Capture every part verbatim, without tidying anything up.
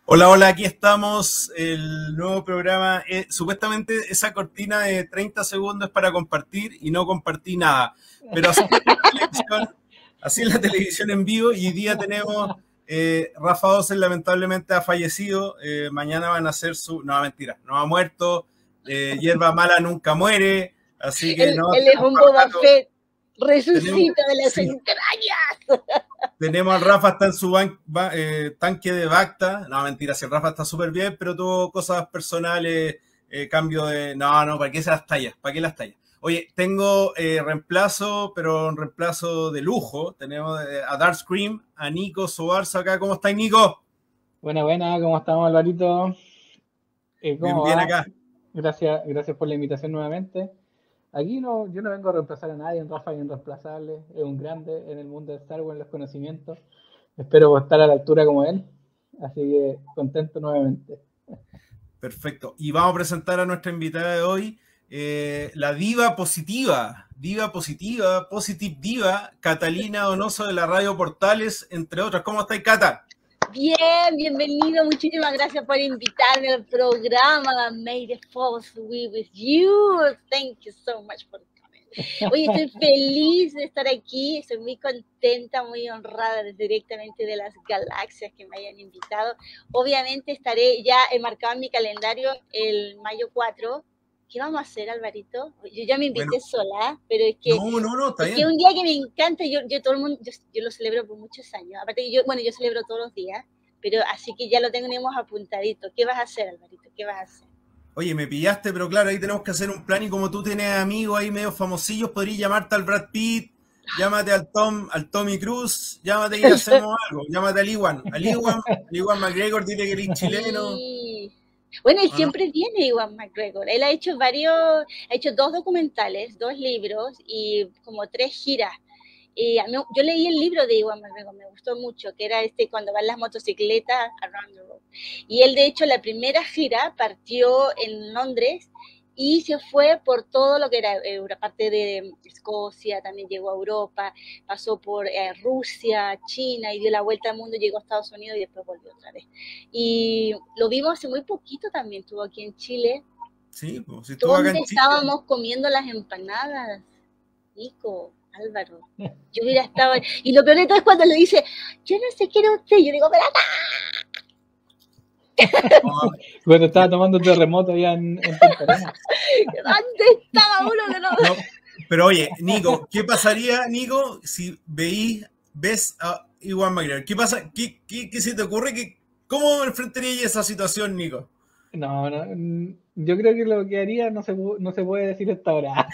Hola, hola, aquí estamos, el nuevo programa. Eh, supuestamente esa cortina de treinta segundos es para compartir y no compartí nada, pero así es la televisión, así es la televisión en vivo y hoy día tenemos, eh, Rafa Osen lamentablemente ha fallecido, eh, mañana van a hacer su, no, mentira, no ha muerto, eh, hierba mala nunca muere, así que Él, no, él es un Boba Fett, resucita tenemos, de las sí, entrañas. tenemos al Rafa, está en su ban- ba- eh, tanque de Bacta. No, mentira, si el Rafa está súper bien, pero tuvo cosas personales, eh, cambio de... No, no, ¿para qué se las tallas? ¿Para qué las tallas? Oye, tengo eh, reemplazo, pero un reemplazo de lujo. Tenemos eh, a Dark Scream, a Nico Sobarza acá. ¿Cómo estáis, Nico? Buena, buena, ¿cómo estamos, Alvarito? Eh, Bien, ¿Cómo bien va? acá. Gracias, gracias por la invitación nuevamente. Aquí no, yo no vengo a reemplazar a nadie, Rafa es irreemplazable, es un grande en el mundo de Star Wars, en los conocimientos. Espero estar a la altura como él, así que contento nuevamente. Perfecto. Y vamos a presentar a nuestra invitada de hoy, eh, la diva positiva, diva positiva, positive diva, Catalina Donoso de la Radio Portales, entre otras. ¿Cómo estáis, Cata? Bien, bienvenido, muchísimas gracias por invitarme al programa. May the Force be with you. Thank you so much for coming. Oye, estoy feliz de estar aquí, estoy muy contenta, muy honrada directamente de las galaxias que me hayan invitado. Obviamente estaré ya enmarcado en mi calendario el mayo cuatro. ¿Qué vamos a hacer, Alvarito? Yo ya me invité bueno, sola, pero es que no, no, no, está es bien. que un día que me encanta, yo, yo todo el mundo, yo, yo lo celebro por muchos años. Aparte que yo, bueno, yo celebro todos los días, pero así que ya lo tenemos apuntadito. ¿Qué vas a hacer, Alvarito? ¿Qué vas a hacer? Oye, me pillaste, pero claro, ahí tenemos que hacer un plan y como tú tienes amigos ahí medio famosillos, podrías llamarte al Brad Pitt, llámate al Tom, al Tommy Cruz, llámate y hacemos algo, llámate al Iwan, al Iwan, al Iwan McGregor, dile que eres chileno. Sí. Bueno, él siempre no? viene Iwan McGregor. Él ha hecho varios, ha hecho dos documentales, dos libros y como tres giras. Y a mí, yo leí el libro de Iwan McGregor, me gustó mucho, que era este cuando van las motocicletas around the road. Y él, de hecho, la primera gira partió en Londres y se fue por todo lo que era una parte de Escocia, también llegó a Europa, pasó por eh, Rusia, China y dio la vuelta al mundo, llegó a Estados Unidos y después volvió otra vez. Y lo vimos hace muy poquito también, estuvo aquí en Chile. Sí, pues si estuvo acá en Chile. Estábamos comiendo las empanadas, Nico, Álvaro. Yo hubiera estado... Y lo peor de todo es cuando le dice, yo no sé qué era usted, yo digo, pero acá. Cuando estaba tomando terremoto allá en, en Punta ¿Dónde estaba uno que no? No, pero oye, Nico, ¿qué pasaría, Nico, si veís, ves a Iwan McGregor? ¿Qué pasa? ¿Qué, qué, qué se te ocurre? ¿Qué, ¿Cómo enfrentarías esa situación, Nico? No, no, yo creo que lo que haría no se, no se puede decir hasta ahora.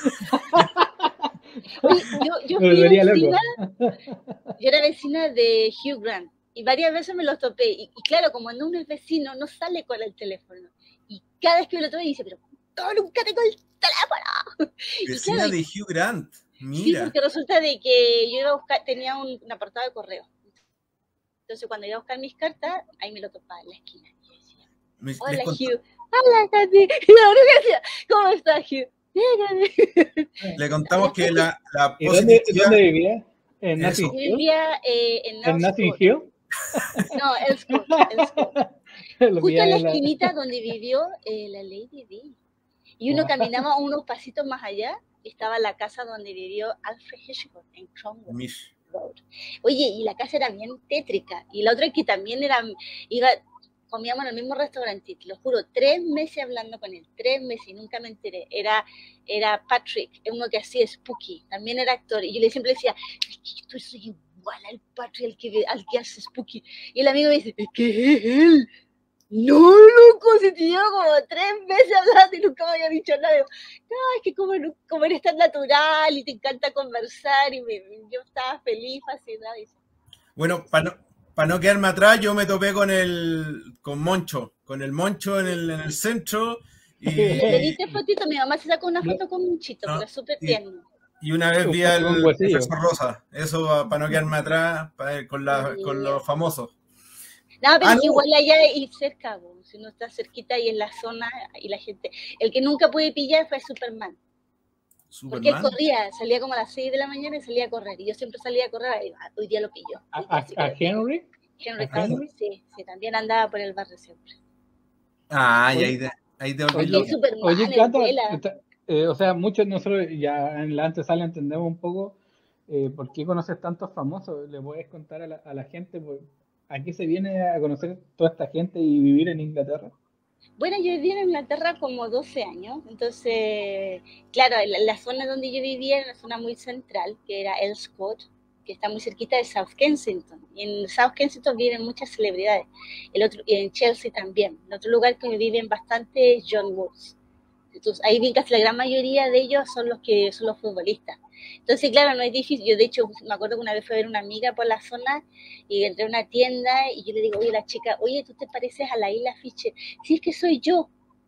Oye, yo, yo fui vecina, yo era vecina de Hugh Grant. Y varias veces me los topé. Y, y claro, como no uno es vecino, no sale con el teléfono. Y cada vez que me lo tope dice, pero no, nunca tengo el teléfono. Vecina claro, de Hugh Grant, mira. Sí, porque resulta de que yo iba a buscar, tenía un, un apartado de correo. Entonces cuando iba a buscar mis cartas, ahí me lo topaba en la esquina. Y yo decía, me, hola Hugh. Hola Katy. Y la única decía, ¿cómo estás Hugh? Le contamos que la, la ¿Y dónde, dónde vivía? ¿En Nothing Hill? Vivía eh, en, ¿En Nothing Hill? No, Elsecourt, Justo en la esquinita donde vivió eh, la Lady Di. Y uno caminaba unos pasitos más allá y estaba la casa donde vivió Alfred Hitchcock en Cromwell Road. Oye, y la casa era bien tétrica. Y la otra es que también era, iba, comíamos en el mismo restaurante, te lo juro, tres meses hablando con él, tres meses y nunca me enteré. Era, era Patrick, uno que hacía Spooky, también era actor. Y yo le siempre decía, es que yo soy igual al Patrick, al que, al que hace Spooky. Y el amigo me dice, es que es él. No, loco, si te llevo como tres meses hablando y nunca me había dicho nada. No, es que como, como eres tan natural y te encanta conversar y me, yo estaba feliz, fascinada. Bueno, para no, para no quedarme atrás, yo me topé con el con Moncho, con el Moncho en el, en el centro. Y le pediste fotito, mi mamá se sacó una foto con Monchito, no, porque es súper tierno. Y una vez vi al profesor Rosa, eso para no quedarme atrás para, con, la, sí. con los famosos. No, pero ah, no. igual allá y cerca, bo, si uno está cerquita y en la zona y la gente. El que nunca pude pillar fue Superman. Superman. Porque él corría, salía como a las seis de la mañana y salía a correr. Y yo siempre salía a correr, y hoy día lo pillo. ¿A, a, a Henry? Henry Cavill, sí, sí, también andaba por el barrio siempre. Ah, y ahí te, ahí te olvidó. Oye, Superman, oye, Cata, vuela. eh, o sea, muchos nosotros ya en la antesala entendemos un poco eh, por qué conoces tantos famosos. ¿Le puedes contar a la, a la gente pues, a qué se viene a conocer toda esta gente y vivir en Inglaterra? Bueno, yo viví en Inglaterra como doce años, entonces, claro, la, la zona donde yo vivía era una zona muy central, que era Elscote, que está muy cerquita de South Kensington. Y en South Kensington viven muchas celebridades. El otro, y en Chelsea también. El otro lugar que viven bastante es John Woods. Entonces, ahí vi casi la gran mayoría de ellos son los que son los futbolistas. Entonces, claro, no es difícil. Yo, de hecho, me acuerdo que una vez fui a ver una amiga por la zona y entré a una tienda y yo le digo, oye, la chica, oye, ¿tú te pareces a la Isla Fisher? Sí, es que soy yo.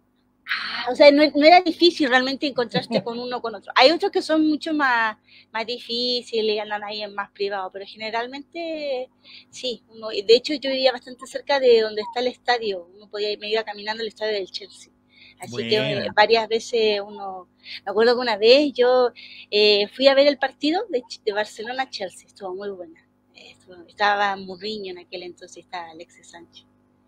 Ah, o sea, no, no era difícil realmente encontrarte con uno o con otro. Hay otros que son mucho más, más difíciles y andan ahí en más privado, pero generalmente sí. Uno, de hecho, yo vivía bastante cerca de donde está el estadio. Uno podía, me iba caminando al estadio del Chelsea. Así Buena. que varias veces uno... Me acuerdo que una vez yo eh, fui a ver el partido de, de Barcelona-Chelsea. Estuvo muy buena. Estuvo, estaba Mourinho en aquel entonces, estaba Alexis Sánchez.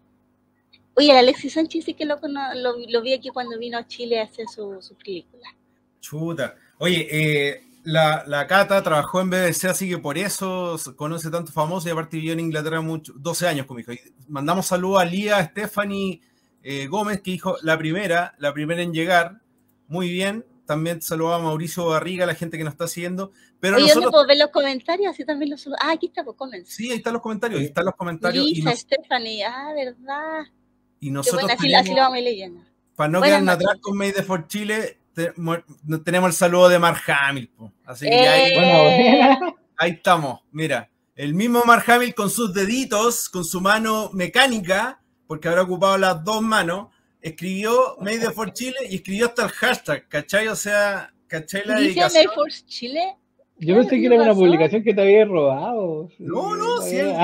Oye, el Alexis Sánchez sí que lo, lo, lo vi aquí cuando vino a Chile a hacer su, su película. Chuta. Oye, eh, la, la Cata trabajó en B B C, así que por eso conoce tanto famoso y aparte vivió en Inglaterra mucho, doce años con mi hijo. Y mandamos saludos a Lía Stephanie eh, Gómez, que dijo la primera, la primera en llegar. Muy bien. También saludamos a Mauricio Barriga, la gente que nos está siguiendo. Pero Oye, nosotros... ¿dónde puedo ver los comentarios? Así también los saludos. Ah, aquí está, pues comen. Sí, ahí están los comentarios. Ahí están los comentarios. Lisa, y nos... Stephanie, ah, ¿verdad? Y nosotros bueno, así, tenemos, así lo vamos a ir leyendo. Para no quedarnos atrás con Made for Chile, te, tenemos el saludo de Mark Hamill. Po. Así que eh, ahí, bueno, ahí estamos. Mira, el mismo Mark Hamill con sus deditos, con su mano mecánica, porque habrá ocupado las dos manos, escribió Made for Chile y escribió hasta el hashtag, ¿cachai? O sea, ¿cachai la dedicación? ¿Dice Made for Chile? Yo pensé que era una publicación que te había robado. No, no, sí. Él,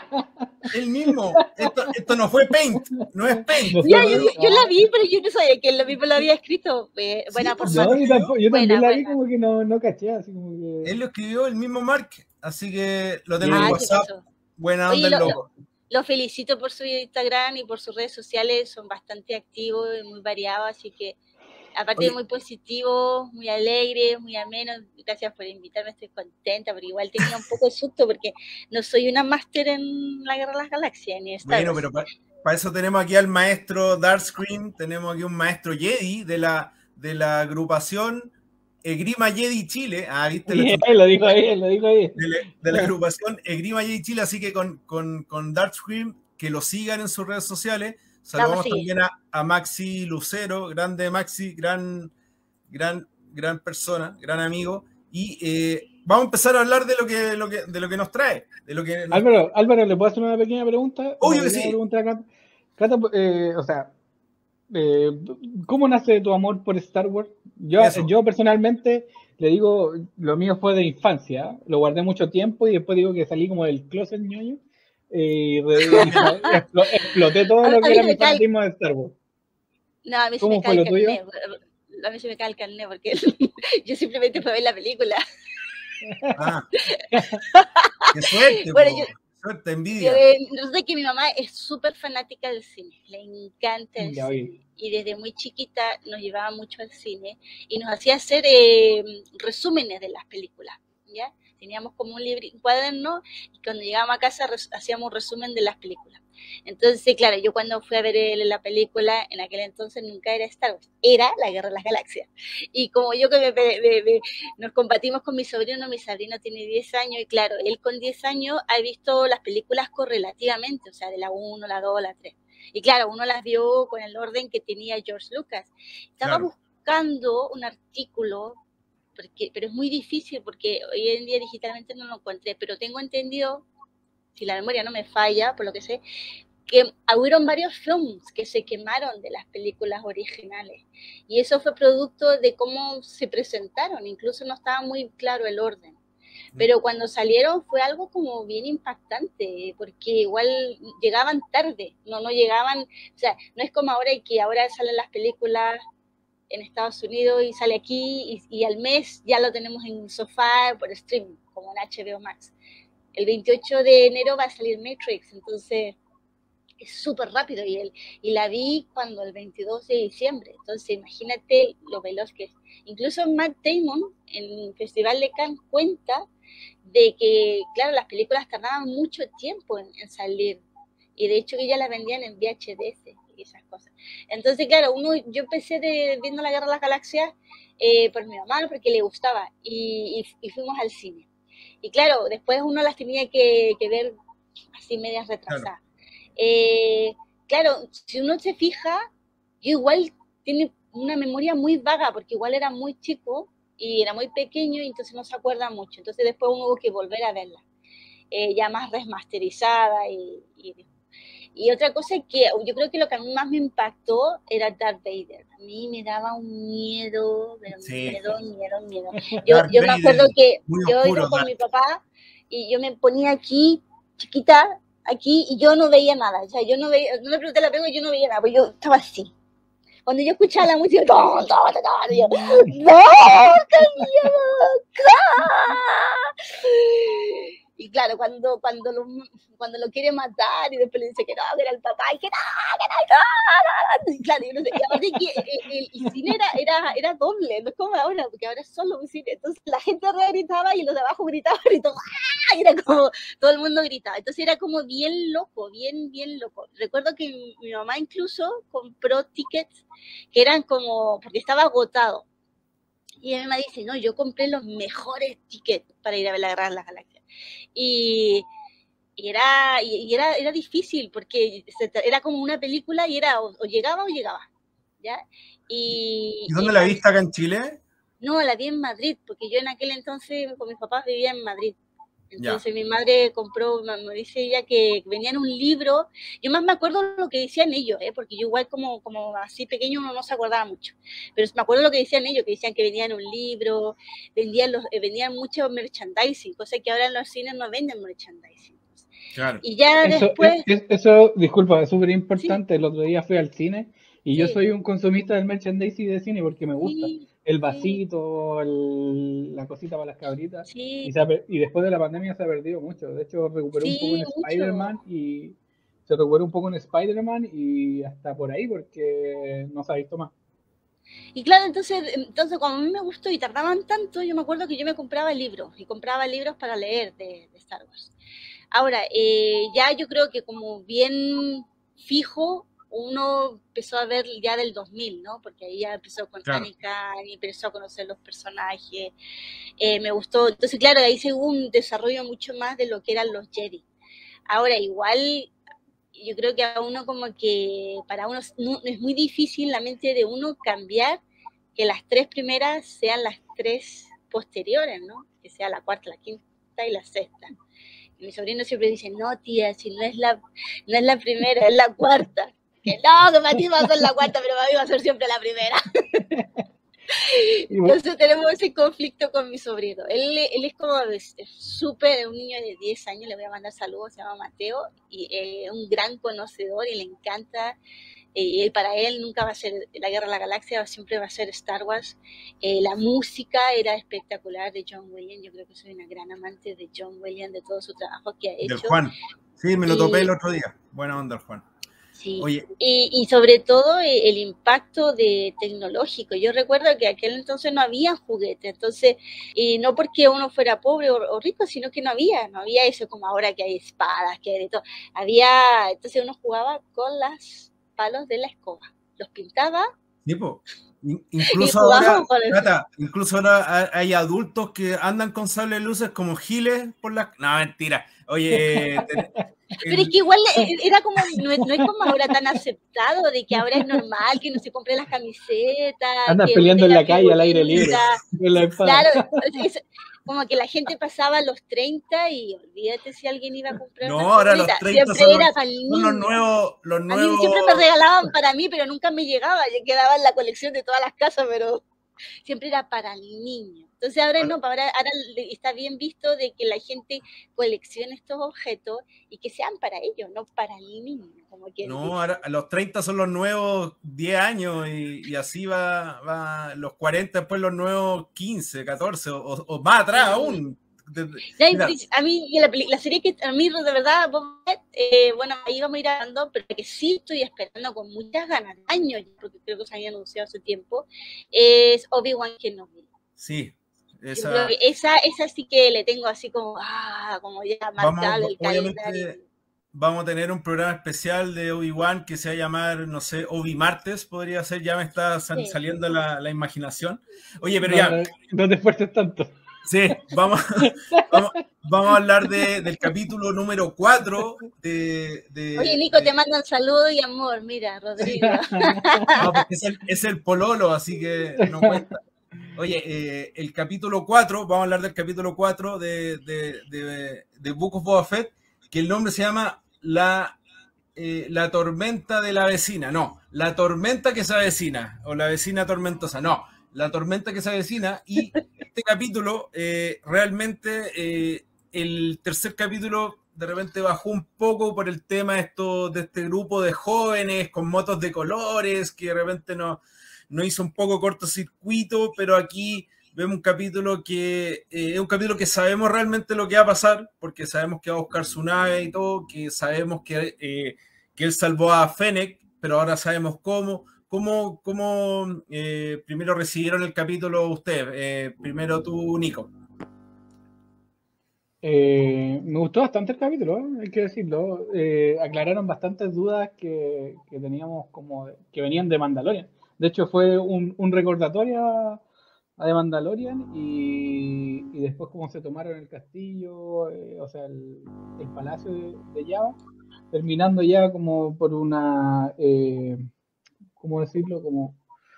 él mismo. Esto, esto no fue Paint, no es Paint. No, yo, yo, yo la vi, pero yo no sabía que él lo mismo lo había escrito. Eh, buena sí, por no, yo, tampoco, yo buena, también la vi buena. Como que no, no caché, así como que... Él lo escribió el mismo Mark, así que lo tengo ah, en WhatsApp. Buena onda Oye, el lo, loco. Lo, lo felicito por su Instagram y por sus redes sociales, son bastante activos y muy variados, así que aparte de muy positivo, muy alegre, muy ameno, gracias por invitarme, estoy contenta, pero igual tenía un poco de susto porque no soy una máster en la Guerra de las Galaxias ni Star Bueno, pero para pa eso tenemos aquí al maestro Darkscream, tenemos aquí un maestro Jedi de la, de la agrupación Egrima Jedi Chile. Ah, viste. Yeah, lo dijo ahí, lo dijo ahí. De, la, de la agrupación Egrima Jedi Chile, así que con, con, con Darkscream, que lo sigan en sus redes sociales. Saludamos sí. también a, a Maxi Lucero, grande Maxi, gran, gran, gran persona, gran amigo. Y eh, vamos a empezar a hablar de lo que, lo que, de lo que nos trae. De lo que nos... Álvaro, Álvaro, ¿le puedo hacer una pequeña pregunta? Obvio que sí. Pregunta acá. Cata, eh, o sea, eh, ¿cómo nace tu amor por Star Wars? Yo, yo personalmente le digo, lo mío fue de infancia, lo guardé mucho tiempo y después digo que salí como del closet ñoño. Y, y exploté todo a lo que era mi fanatismo de Star Wars. No, a mí se me cae el carnet. A mí se me cae el carnet porque yo simplemente fui a ver la película. Ah, qué suerte, bueno, yo, suerte, envidia. Yo, yo sé que mi mamá es súper fanática del cine, le encanta el ya cine. Vi. Y desde muy chiquita nos llevaba mucho al cine y nos hacía hacer eh, resúmenes de las películas, ¿ya? Teníamos como un, libro, un cuaderno y cuando llegábamos a casa res, hacíamos resumen de las películas. Entonces, claro, yo cuando fui a ver el, la película, en aquel entonces nunca era Star Wars, era La Guerra de las Galaxias. Y como yo que me, me, me, nos compartimos con mi sobrino, mi sobrino tiene diez años y claro, él con diez años ha visto las películas correlativamente, o sea, de la uno, la dos, la tres. Y claro, uno las vio con el orden que tenía George Lucas. Estaba claro. buscando un artículo, porque, pero es muy difícil porque hoy en día digitalmente no lo encontré, pero tengo entendido, si la memoria no me falla, por lo que sé, que hubieron varios films que se quemaron de las películas originales. Y eso fue producto de cómo se presentaron, incluso no estaba muy claro el orden. Pero cuando salieron fue algo como bien impactante, porque igual llegaban tarde, no, no llegaban, o sea, no es como ahora que ahora salen las películas en Estados Unidos y sale aquí y, y al mes ya lo tenemos en sofá por streaming, como en H B O Max. el veintiocho de enero va a salir Matrix, entonces es súper rápido y, el, y la vi cuando el veintidós de diciembre, entonces imagínate lo veloz que es. Incluso Matt Damon en el Festival de Cannes cuenta de que, claro, las películas tardaban mucho tiempo en, en salir y de hecho que ya las vendían en V H D S y esas cosas. Entonces, claro, uno, yo empecé de, viendo La Guerra de las Galaxias eh, por mi mamá, porque le gustaba y, y, y fuimos al cine. Y claro, después uno las tenía que, que ver así medias retrasadas. Claro. Eh, claro, si uno se fija, yo igual tiene una memoria muy vaga, porque igual era muy chico y era muy pequeño y entonces no se acuerda mucho. Entonces después uno hubo que volver a verla, eh, ya más remasterizada. Y, y, y otra cosa es que yo creo que lo que a mí más me impactó era Darth Vader. A mí me daba un miedo, pero sí. miedo, miedo, miedo. Yo, yo me acuerdo que yo iba con mi papá y yo me ponía aquí, chiquita, aquí, y yo no veía nada. O sea, yo no veía, no le pregunté la pego, yo no veía nada, porque yo estaba así. Cuando yo escuchaba la música, ¡no, no, no, no! Yo, ¡no, qué miedo! Y claro, cuando, cuando, lo, cuando lo quiere matar y después le dice que no, que era el papá, y que no, que no, no, no. Y claro, yo no sé, y aparte que el, el cine era, era, era doble, no es como ahora, porque ahora es solo un cine. Entonces la gente arriba gritaba y los de abajo gritaban y todo, ¡ah! Y era como, todo el mundo gritaba. Entonces era como bien loco, bien, bien loco. Recuerdo que mi, mi mamá incluso compró tickets que eran como, porque estaba agotado. Y mi mamá dice, no, yo compré los mejores tickets para ir a ver La Guerra de las Galaxias. Y, y, era, y, y era era difícil, porque se, era como una película y era o, o llegaba o llegaba, ¿ya? Y, ¿Y dónde y la viste acá en Chile? No, la vi en Madrid, porque yo en aquel entonces con mis papás vivía en Madrid. Entonces ya. Mi madre compró, me dice ella que venía en un libro. Yo más me acuerdo lo que decían ellos, ¿eh? Porque yo igual como, como así pequeño uno no se acordaba mucho. Pero me acuerdo lo que decían ellos, que decían que venía en un libro, vendían, los, eh, vendían mucho merchandising, cosa que ahora en los cines no venden merchandising. Claro. Y ya eso, después... Es, eso, disculpa, es súper importante. Sí. El otro día fui al cine y sí. Yo soy un consumista del merchandising de cine porque me gusta. Sí. El vasito, el, la cosita para las cabritas. Sí. Y, se ha, y después de la pandemia se ha perdido mucho. De hecho, recuperó sí, un poco en Spider-Man y se recuperó un poco en Spider-Man y hasta por ahí porque no se ha visto más. Y claro, entonces, entonces como a mí me gustó y tardaban tanto, yo me acuerdo que yo me compraba libros y compraba libros para leer de, de Star Wars. Ahora, eh, ya yo creo que como bien fijo, uno empezó a ver ya del dos mil, ¿no? Porque ahí ya empezó con claro. Anakin y empezó a conocer los personajes. Eh, me gustó. Entonces, claro, ahí se hubo un desarrollo mucho más de lo que eran los Jedi. Ahora, igual, yo creo que a uno como que, para uno no, es muy difícil la mente de uno cambiar que las tres primeras sean las tres posteriores, ¿no? Que sea la cuarta, la quinta y la sexta. Y mi sobrino siempre dice, no, tía, si no es la, no es la primera, es la cuarta. Que no, que para ti va a ser la cuarta, pero para mí va a ser siempre la primera. Entonces tenemos ese conflicto con mi sobrino. Él, él es como súper, un niño de diez años, le voy a mandar saludos, se llama Mateo, y es eh, un gran conocedor y le encanta. Eh, para él nunca va a ser La Guerra de la Galaxia, siempre va a ser Star Wars. Eh, la música era espectacular de John Williams. Yo creo que soy una gran amante de John Williams, de todo su trabajo que ha hecho. Del Juan. Sí, me lo y, topé el otro día. Buena onda, Juan. Sí. Oye. Y, y sobre todo el impacto de tecnológico. Yo recuerdo que aquel entonces no había juguetes, entonces, y no porque uno fuera pobre o, o rico, sino que no había, no había eso como ahora que hay espadas, que hay de todo. Había, entonces uno jugaba con las palos de la escoba, los pintaba. Tipo, incluso ahora, Cata, incluso ahora hay adultos que andan con sable de luces como giles por la... No, mentira. Oye... te... Pero es que igual era como, no es, no es como ahora tan aceptado, de que ahora es normal que no se compren las camisetas. Andas peleando en la calle al aire libre. Claro, es, como que la gente pasaba a los treinta y olvídate si alguien iba a comprar. No, ahora los treinta siempre son, era para el niño. Son los nuevos, los nuevos. A mí siempre me regalaban para mí, pero nunca me llegaba. Yo quedaba en la colección de todas las casas, pero siempre era para el niño. Entonces ahora no, ahora, ahora está bien visto de que la gente coleccione estos objetos y que sean para ellos, no para el niño. Como quien no, dice. Ahora los treinta son los nuevos diez años y, y así va, va los cuarenta, después los nuevos quince, catorce o, o más atrás sí. aún. Mira. A mí, la, la serie que a mí, de verdad, eh, bueno, ahí vamos a ir hablando, pero que sí estoy esperando con muchas ganas, años, porque creo que se había anunciado hace tiempo, es Obi-Wan Kenobi. Sí. Esa... Yo creo que esa, esa sí que le tengo así como, ah, como ya marcado el calendario. Vamos a tener un programa especial de Obi-Wan que se va a llamar, no sé, Obi-Martes, podría ser, ya me está sal sí. saliendo la, la imaginación. Oye, pero no, ya... No, no te esfuerces tanto. Sí, vamos, vamos, vamos a hablar de, del capítulo número cuatro de, de... Oye, Nico, de... te mandan saludos y amor, mira, Rodrigo. No, porque es el, es el pololo, así que no cuenta. Oye, eh, el capítulo cuatro, vamos a hablar del capítulo cuatro de, de, de, de Book of Boba Fett, que el nombre se llama La, eh, la tormenta de la vecina. No, la tormenta que se avecina, o la vecina tormentosa. No, la tormenta que se avecina. Y este capítulo, eh, realmente, eh, el tercer capítulo de repente bajó un poco por el tema esto, de este grupo de jóvenes con motos de colores, que de repente no, no hizo un poco cortocircuito, pero aquí vemos un capítulo que eh, es un capítulo que sabemos realmente lo que va a pasar, porque sabemos que va a buscar su nave y todo, que sabemos que, eh, que él salvó a Fennec, pero ahora sabemos cómo. ¿Cómo, cómo eh, primero recibieron el capítulo ustedes? Eh, primero tú, Nico. Eh, me gustó bastante el capítulo, ¿eh? Hay que decirlo. Eh, aclararon bastantes dudas que, que teníamos como que venían de Mandalorian. De hecho, fue un, un recordatorio a, a The Mandalorian y, y después cómo se tomaron el castillo, eh, o sea, el, el palacio de, de Jabba, terminando ya como por una, eh, ¿cómo decirlo? Como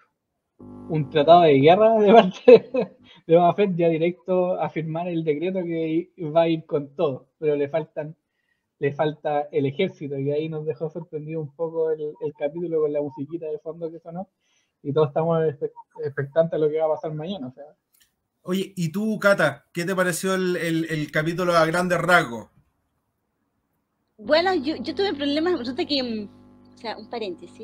un tratado de guerra de parte de Boba Fett, ya directo a firmar el decreto que va a ir con todo, pero le faltan le falta el ejército, y ahí nos dejó sorprendido un poco el, el capítulo con la musiquita de fondo que sonó, y todos estamos expectantes a lo que va a pasar mañana. O sea. Oye, ¿y tú, Cata, qué te pareció el, el, el capítulo a grandes rasgos? Bueno, yo, yo tuve problemas, resulta que, o sea, un paréntesis,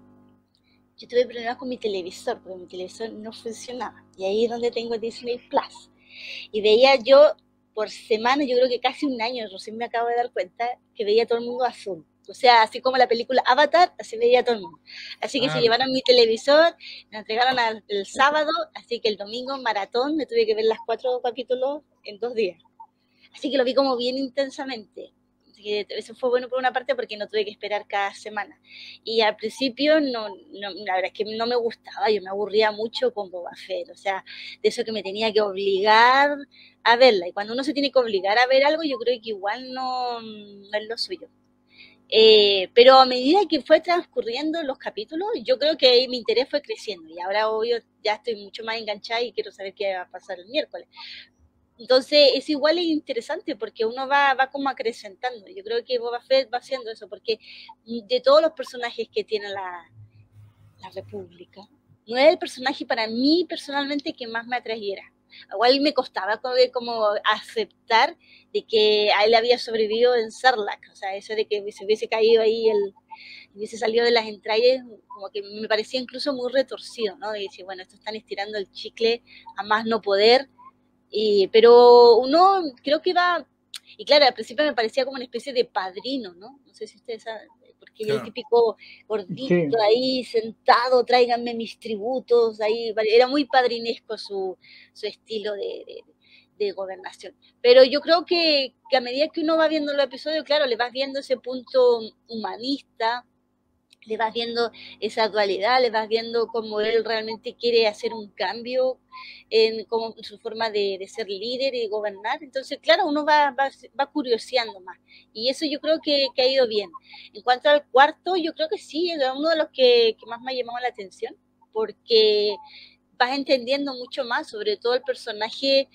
yo tuve problemas con mi televisor, porque mi televisor no funcionaba, y ahí es donde tengo Disney Plus, y veía yo por semana, yo creo que casi un año, recién me acabo de dar cuenta, que veía todo el mundo azul. O sea, así como la película Avatar, así veía todo el mundo. Así que ah, se llevaron mi televisor, me entregaron al, el sábado, así que el domingo maratón, me tuve que ver las cuatro capítulos en dos días. Así que lo vi como bien intensamente. Así que eso fue bueno por una parte porque no tuve que esperar cada semana. Y al principio, no, no, la verdad es que no me gustaba, yo me aburría mucho con Boba Fett. O sea, de eso que me tenía que obligar a verla. Y cuando uno se tiene que obligar a ver algo, yo creo que igual no, no es lo suyo. Eh, pero a medida que fue transcurriendo los capítulos, yo creo que mi interés fue creciendo. Y ahora, obvio, ya estoy mucho más enganchada y quiero saber qué va a pasar el miércoles. Entonces, es igual e interesante porque uno va, va como acrecentando. Yo creo que Boba Fett va haciendo eso, porque de todos los personajes que tiene la, la República, no es el personaje para mí personalmente que más me atrayera. Igual me costaba como, como aceptar de que a él había sobrevivido en Sarlacc, o sea, eso de que se hubiese caído ahí, el, hubiese salido de las entrañas, como que me parecía incluso muy retorcido, ¿no? De decir, bueno, estos están estirando el chicle a más no poder. Eh, pero uno creo que va, y claro, al principio me parecía como una especie de padrino, ¿no? No sé si ustedes saben, porque claro. El típico gordito sí. Ahí sentado, tráiganme mis tributos, ahí era muy padrinesco su, su estilo de, de, de gobernación. Pero yo creo que, que a medida que uno va viendo los episodios, claro, le vas viendo ese punto humanista, le vas viendo esa dualidad, le vas viendo cómo él realmente quiere hacer un cambio en, como, en su forma de, de ser líder y gobernar. Entonces, claro, uno va, va, va curioseando más. Y eso yo creo que, que ha ido bien. En cuanto al cuarto, yo creo que sí, es uno de los que, que más me ha llamado la atención, porque vas entendiendo mucho más, sobre todo el personaje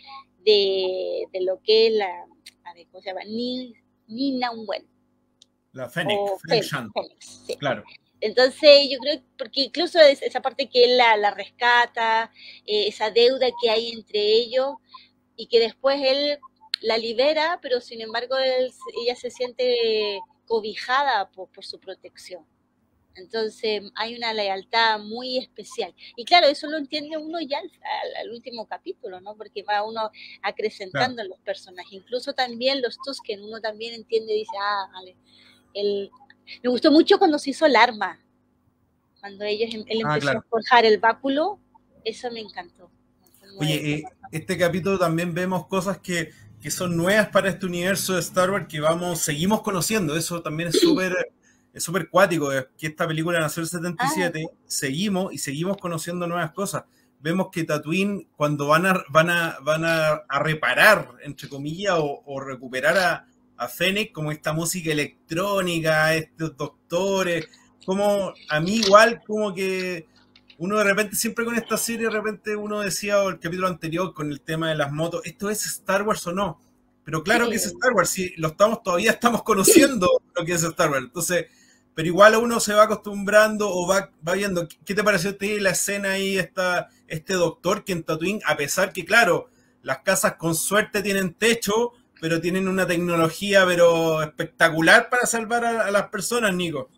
de, de lo que es la, a ver, ¿cómo se llama? Nina Unwen. La Fennec, Fennec Shand. Sí. Claro. Entonces, yo creo, porque incluso es esa parte que él la, la rescata, eh, esa deuda que hay entre ellos, y que después él la libera, pero sin embargo él, ella se siente cobijada por, por su protección. Entonces hay una lealtad muy especial. Y claro, eso lo entiende uno ya al, al, al último capítulo, ¿no? Porque va uno acrecentando claro. los personajes. Incluso también los Tusken, uno también entiende y dice, ah, vale. El... Me gustó mucho cuando se hizo el arma. Cuando ellos, él empezó ah, claro. a forjar el báculo, eso me encantó. Oye, eh, este capítulo también vemos cosas que, que son nuevas para este universo de Star Wars que vamos, seguimos conociendo. Eso también es súper... Es súper cuático, es que esta película nació en el setenta y siete, ah. seguimos y seguimos conociendo nuevas cosas. Vemos que Tatooine, cuando van a, van a, van a, a reparar, entre comillas, o, o recuperar a, a Fennec, como esta música electrónica, estos doctores, como a mí igual, como que uno de repente, siempre con esta serie, de repente uno decía, o el capítulo anterior, con el tema de las motos, ¿esto es Star Wars o no? Pero claro sí. que es Star Wars, si lo estamos, todavía estamos conociendo lo que es Star Wars, entonces... Pero igual uno se va acostumbrando o va, va viendo. ¿Qué te pareció a ti la escena ahí, esta, este doctor que en Tatooine, a pesar que, claro, las casas con suerte tienen techo, pero tienen una tecnología pero espectacular para salvar a, a las personas, Nico?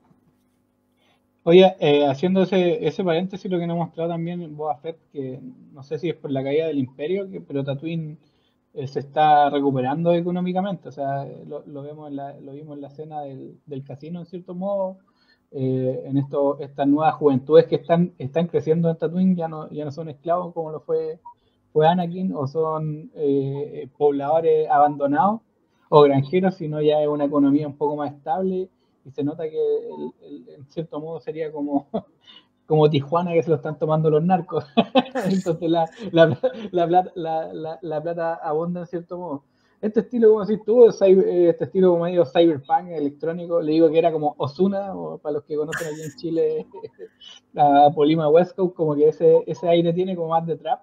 Oye, eh, haciendo ese, ese paréntesis, lo que nos ha mostrado también Boba Fett, que no sé si es por la caída del Imperio, que, pero Tatooine eh, se está recuperando económicamente, o sea, lo, lo vemos en la, lo vimos en la escena del, del casino, en cierto modo, eh, en esto, estas nuevas juventudes que están, están creciendo en Tatooine, ya no, ya no son esclavos como lo fue, fue Anakin, o son eh, pobladores abandonados o granjeros, sino ya es una economía un poco más estable, y se nota que el, el, en cierto modo sería como... como Tijuana, que se lo están tomando los narcos. Entonces la, la, la, plata, la, la, la plata abunda en cierto modo. Este estilo, como decís tú, este estilo como medio cyberpunk, electrónico, le digo que era como Ozuna, o para los que conocen aquí en Chile, la Polima West Coast, como que ese, ese aire tiene como más de trap.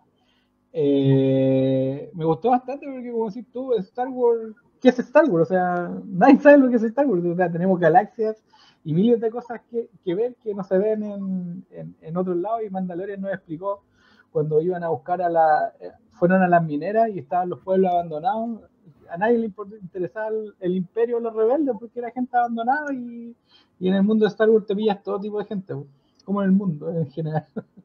Eh, me gustó bastante porque, como decís tú, Star Wars, ¿qué es Star Wars? O sea, nadie sabe lo que es Star Wars. O sea, tenemos galaxias y miles de cosas que, que ver que no se ven en, en, en otros lados, y Mandalorian nos explicó cuando iban a buscar a la, fueron a las mineras y estaban los pueblos abandonados, a nadie le interesaba el, el imperio o los rebeldes porque era gente abandonada, y, y en el mundo de Star Wars te pillas todo tipo de gente, como en el mundo en general.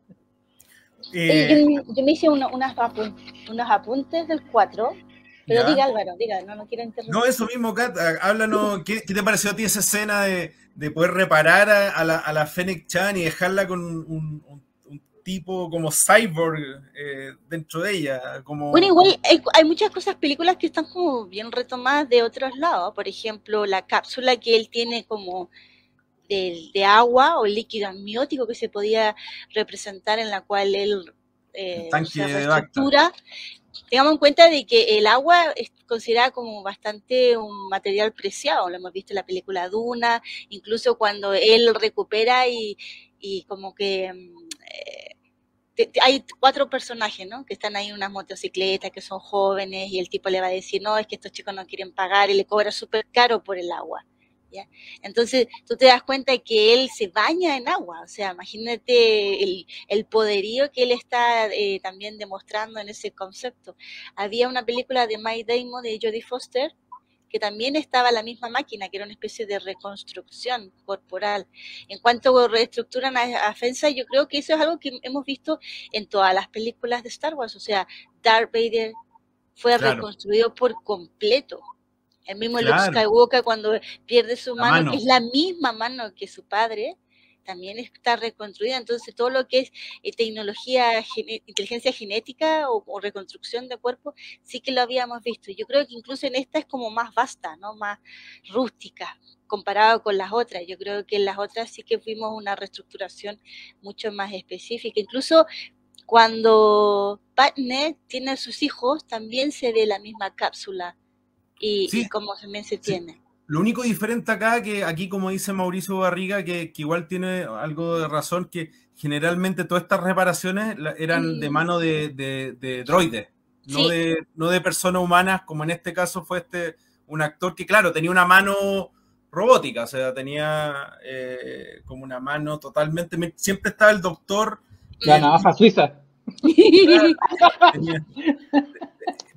Eh, yo, yo me hice uno, unas apun, unos apuntes del cuatro. Pero ya. diga Álvaro, diga, no, no quiero interrumpir. No, eso mismo, Kat, háblanos, ¿qué, ¿qué te pareció a ti esa escena de, de poder reparar a, a, la, a la Fennec Chan y dejarla con un, un, un tipo como cyborg eh, dentro de ella? Como, bueno, igual hay, hay muchas cosas, películas que están como bien retomadas de otros lados. Por ejemplo, la cápsula que él tiene como de, de agua o líquido amniótico que se podía representar, en la cual él eh, se reestructura. Tengamos en cuenta de que el agua es considerada como bastante un material preciado, lo hemos visto en la película Duna, incluso cuando él recupera y, y como que eh, te, te, hay cuatro personajes, ¿no? Que están ahí en unas motocicletas, que son jóvenes, y el tipo le va a decir, no, es que estos chicos no quieren pagar, y le cobra súper caro por el agua. ¿Ya? Entonces tú te das cuenta de que él se baña en agua, o sea, imagínate el, el poderío que él está eh, también demostrando en ese concepto. Había una película de Matt Damon, de Jodie Foster, que también estaba la misma máquina, que era una especie de reconstrucción corporal. En cuanto reestructuran a, a Fensa, yo creo que eso es algo que hemos visto en todas las películas de Star Wars, o sea, Darth Vader fue claro. reconstruido por completo. El mismo claro. Luke Skywalker, cuando pierde su mano, mano, que es la misma mano que su padre, también está reconstruida. Entonces, todo lo que es eh, tecnología, gene, inteligencia genética o, o reconstrucción de cuerpo, sí que lo habíamos visto. Yo creo que incluso en esta es como más vasta, ¿no? Más rústica, comparado con las otras. Yo creo que en las otras sí que vimos una reestructuración mucho más específica. Incluso cuando Padmé tiene a sus hijos, también se ve la misma cápsula. Y, sí, y cómo también se tiene. Sí. Lo único diferente acá, que aquí como dice Mauricio Barriga, que, que igual tiene algo de razón, que generalmente todas estas reparaciones eran mm. de mano de, de, de droides, sí. no, de, no de personas humanas, como en este caso fue este un actor que, claro, tenía una mano robótica, o sea, tenía eh, como una mano totalmente... Siempre estaba el doctor... La navaja suiza. Tenía,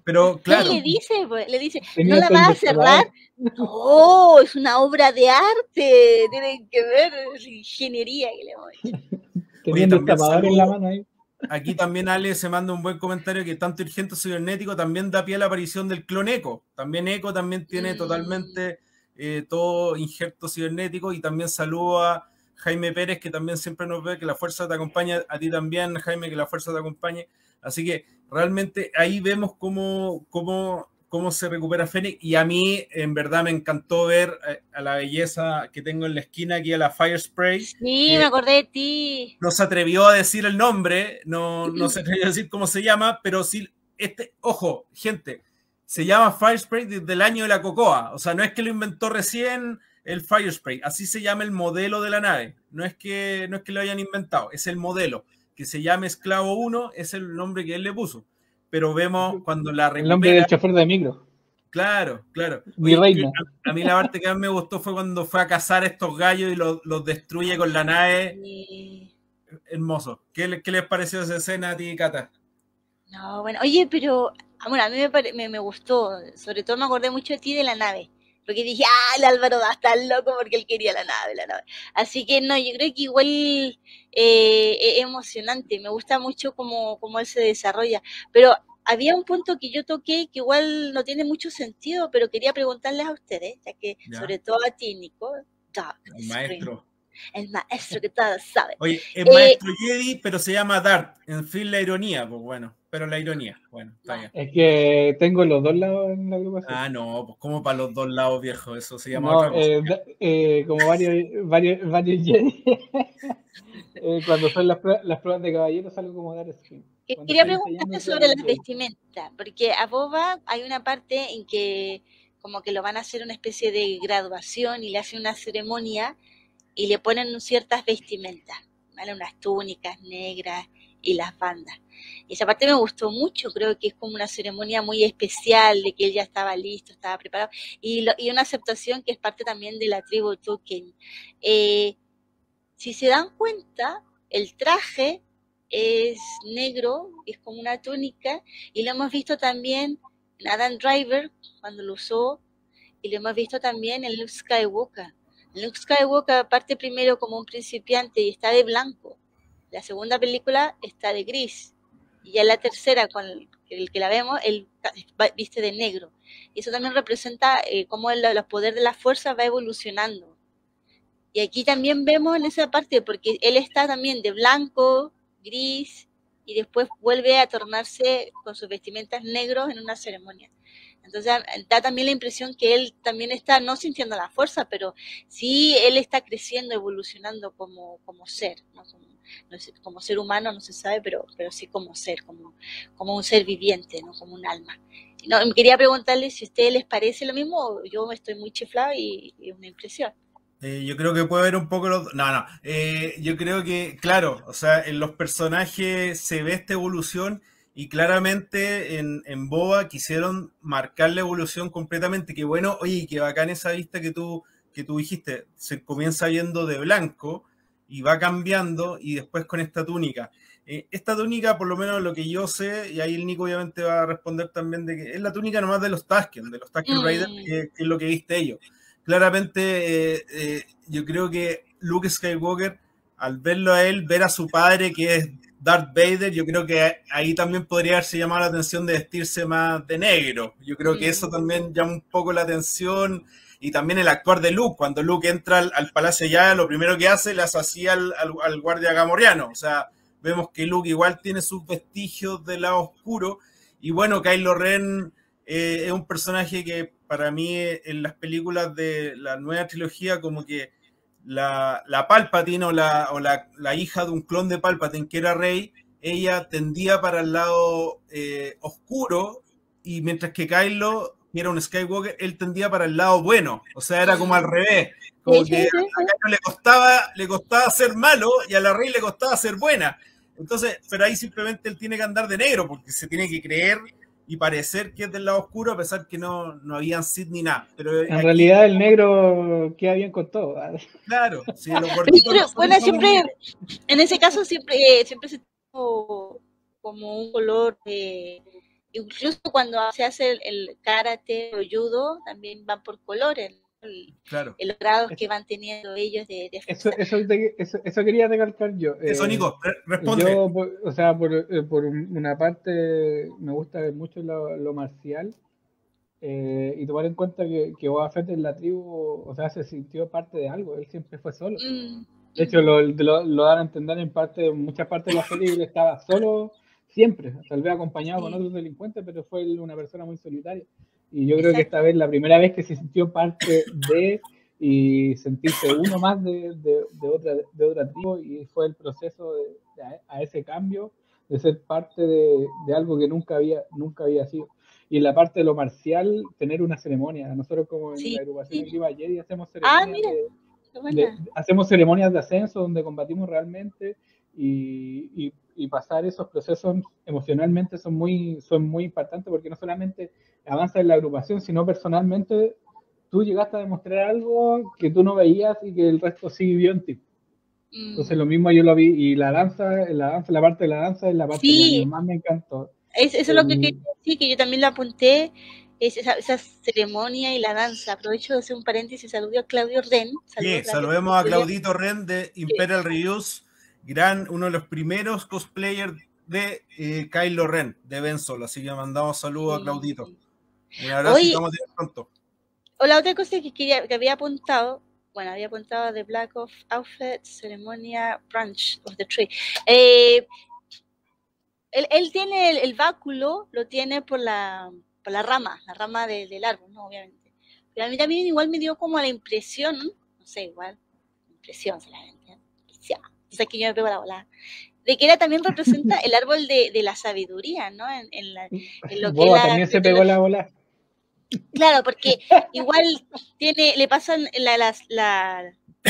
Pero claro. ¿Qué le dice? Pues, le dice, ¿no la vas a cerrar? No, es una obra de arte. Tienen que ver ingeniería que le hemos hecho. Teniendo el tapador en la mano ahí. Aquí también Ale se manda un buen comentario que tanto Injerto Cibernético también da pie a la aparición del clon Echo. También Echo también tiene mm. totalmente eh, todo injerto cibernético, y también saludo a Jaime Pérez, que también siempre nos ve, que la fuerza te acompaña, a ti también, Jaime, que la fuerza te acompañe. Así que realmente ahí vemos cómo, cómo, cómo se recupera Fénix, y a mí en verdad me encantó ver a, a la belleza que tengo en la esquina aquí, a la Firespray. Sí, me acordé de ti. No se atrevió a decir el nombre, no, no se atrevió a decir cómo se llama, pero sí, este, ojo, gente, se llama Firespray desde el año de la Cocoa, o sea, no es que lo inventó recién el Firespray, así se llama el modelo de la nave, no es que, no es que lo hayan inventado, es el modelo, que se llama Esclavo uno, es el nombre que él le puso, pero vemos cuando la recupera... El nombre del chofer de micro. Claro, claro. Mi Oye, reina. A, a mí la parte que más me gustó fue cuando fue a cazar a estos gallos y los, los destruye con la nave. Sí. Hermoso. ¿Qué, ¿Qué les pareció esa escena a ti, Cata? No, bueno, oye, pero bueno, a mí me, pare, me, me gustó, sobre todo me acordé mucho de ti, de la nave, porque dije, ah, el Álvaro va a estar loco porque él quería la nave, la nave. Así que no, yo creo que igual eh, es emocionante, me gusta mucho cómo, cómo él se desarrolla, pero había un punto que yo toqué que igual no tiene mucho sentido, pero quería preguntarles a ustedes, ya que ya. sobre todo a ti, Nico, el maestro. El maestro que todo sabe. Oye, es eh, maestro Jedi, pero se llama Darth. En fin, la ironía, pues bueno, pero la ironía, bueno, está bien. Es que tengo los dos lados en la agrupación. Ah, no, pues como para los dos lados, viejo, eso se llama no, otra cosa. Eh, eh, como varios, varios, varios Jedi. eh, cuando son las pruebas, las pruebas de caballero salgo como Darth Skin. Quería preguntarte sobre las vestimentas, porque a Boba hay una parte en que como que lo van a hacer una especie de graduación y le hacen una ceremonia y le ponen ciertas vestimentas, ¿vale? Unas túnicas negras y las bandas. Y esa parte me gustó mucho, creo que es como una ceremonia muy especial, de que él ya estaba listo, estaba preparado, y, lo, y una aceptación que es parte también de la tribu Tuken. Eh, si se dan cuenta, el traje es negro, es como una túnica, y lo hemos visto también en Adam Driver, cuando lo usó, y lo hemos visto también en Luke Skywalker. Luke Skywalker parte primero como un principiante y está de blanco. La segunda película está de gris. Y ya la tercera, con el, el que la vemos, él viste de negro. Y eso también representa eh, cómo el, los poderes de la fuerza va evolucionando. Y aquí también vemos en esa parte, porque él está también de blanco, gris, y después vuelve a tornarse con sus vestimentas negros en una ceremonia. Entonces da también la impresión que él también está no sintiendo la fuerza, pero sí él está creciendo, evolucionando como, como ser, ¿no? Como, no sé, como ser humano no se sabe, pero, pero sí como ser, como, como un ser viviente, ¿no? Como un alma. No, quería preguntarles si a ustedes les parece lo mismo, o yo estoy muy chiflado y es una impresión. Eh, yo creo que puede haber un poco los... No, no. Eh, yo creo que, claro, o sea, en los personajes se ve esta evolución. Y claramente en, en Boba quisieron marcar la evolución completamente. Que bueno, oye, que bacán esa vista que tú, que tú dijiste. Se comienza viendo de blanco y va cambiando, y después con esta túnica. Eh, esta túnica, por lo menos lo que yo sé, y ahí el Nico obviamente va a responder también, de que es la túnica nomás de los Tusken, de los Tusken mm. Raiders, que, que es lo que viste ellos. Claramente eh, eh, yo creo que Luke Skywalker, al verlo a él, ver a su padre, que es Darth Vader, yo creo que ahí también podría haberse llamado la atención de vestirse más de negro. Yo creo que eso también llama un poco la atención, y también el actuar de Luke. Cuando Luke entra al, al Palacio ya, lo primero que hace, le hace así al, al, al guardia gamorreano. O sea, vemos que Luke igual tiene sus vestigios del lado oscuro, y bueno, Kylo Ren eh, es un personaje que para mí en las películas de la nueva trilogía como que La, la Palpatine o, la, o la, la hija de un clon de Palpatine, que era Rey, ella tendía para el lado eh, oscuro, y mientras que Kylo, que era un Skywalker, él tendía para el lado bueno. O sea, era como al revés. Como que a Kylo le costaba, le costaba ser malo y a la Rey le costaba ser buena. Entonces, pero ahí simplemente él tiene que andar de negro porque se tiene que creer y parecer que es del lado oscuro, a pesar que no, no habían Sith ni nada. Pero en aquí, realidad el negro queda bien con todo. Claro, sí, lo gordito. Pero, bueno, siempre, en ese caso siempre, siempre se tuvo como un color eh, incluso cuando se hace el, el karate o judo, también van por colores, el, claro. los grados que van teniendo ellos de, de eso, eso, eso, eso quería recalcar yo. Eso, eh, Nico, responde. Yo, por, o sea, por, por una parte, me gusta mucho lo, lo marcial. Eh, y tomar en cuenta que, que Boba Fett en la tribu, o sea, se sintió parte de algo, él siempre fue solo. Mm. De hecho, lo, lo, lo dan a entender en parte, en muchas partes de la serie, él estaba solo siempre, tal vez acompañado sí. con otros delincuentes, pero fue él una persona muy solitaria. Y yo Exacto. creo que esta vez, la primera vez que se sintió parte de, y sentirse uno más de, de, de, otra, de otra tribu, y fue el proceso de, de a, a ese cambio, de ser parte de, de algo que nunca había, nunca había sido. Y en la parte de lo marcial, tener una ceremonia. Nosotros como en sí, la agrupación sí. Viva Jedi hacemos ceremonias, ah, mira, de, de, hacemos ceremonias de ascenso donde combatimos realmente y, y, y pasar esos procesos emocionalmente son muy, son muy impactantes porque no solamente avanza en la agrupación, sino personalmente tú llegaste a demostrar algo que tú no veías y que el resto sí vivió en ti. Mm. Entonces lo mismo yo lo vi y la danza, la danza, la parte de la danza es la parte sí. que más me encantó. Es, eso es lo que quería decir, que yo también lo apunté, es esa, esa ceremonia y la danza. Aprovecho de hacer un paréntesis, saludo a Claudio Ren. Sí, saludemos a Claudito Ren de Imperial sí. Reuse, gran, uno de los primeros cosplayers de eh, Kylo Ren, de Ben Solo, así que mandamos saludos sí. a Claudito. Un abrazo Hoy, y vamos a tener pronto. O la otra cosa que, quería, que había apuntado, bueno, había apuntado de Black of Outfit, ceremonia, branch of the tree. Eh, Él, él tiene el, el báculo, lo tiene por la, por la rama, la rama de, del árbol, ¿no? Obviamente. Pero a mí también igual me dio como la impresión, no sé, igual, impresión solamente, ¿no? O sea, que yo me pego la bola, de que era también representa el árbol de, de la sabiduría, ¿no? En, en, la, en lo que Boba la, también se pegó la bola. Claro, porque igual tiene, le pasan la, la, la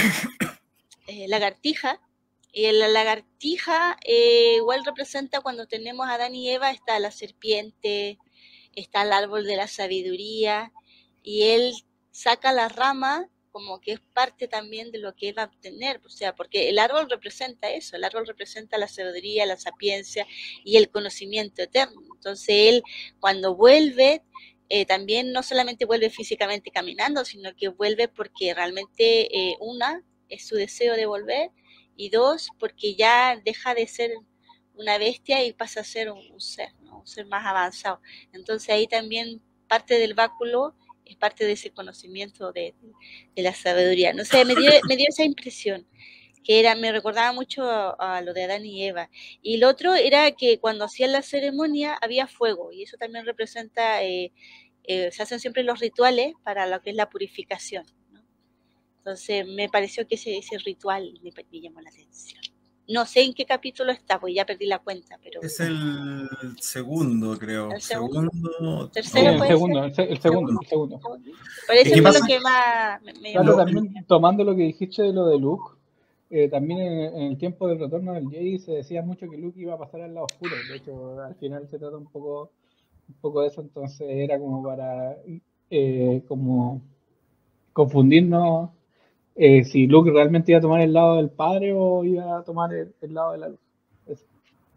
eh, lagartija. Y la lagartija eh, igual representa cuando tenemos a Adán y Eva, está la serpiente, está el árbol de la sabiduría, y él saca la rama como que es parte también de lo que él va a obtener, o sea, porque el árbol representa eso, el árbol representa la sabiduría, la sapiencia y el conocimiento eterno. Entonces él cuando vuelve, eh, también no solamente vuelve físicamente caminando, sino que vuelve porque realmente eh, una, es su deseo de volver, y dos, porque ya deja de ser una bestia y pasa a ser un, un ser, ¿no? Un ser más avanzado. Entonces ahí también parte del báculo es parte de ese conocimiento de, de la sabiduría. No sé, me dio, me dio esa impresión, que era, me recordaba mucho a, a lo de Adán y Eva. Y lo otro era que cuando hacían la ceremonia había fuego, y eso también representa, eh, eh, se hacen siempre los rituales para lo que es la purificación. Entonces me pareció que ese, ese ritual me, me llamó la atención. No sé en qué capítulo está, pues ya perdí la cuenta, pero... Es el segundo, creo. ¿El segundo? segundo ¿Tercero sí, el, segundo, el, el segundo, el segundo. Parece fue lo que más me, me claro, también tomando lo que dijiste de lo de Luke, eh, también en, en el tiempo del retorno del Jedi se decía mucho que Luke iba a pasar al lado oscuro. De hecho, al final se trata un poco, un poco de eso, entonces era como para eh, como confundirnos. Eh, si Luke realmente iba a tomar el lado del padre o iba a tomar el, el lado de la luz. Eso.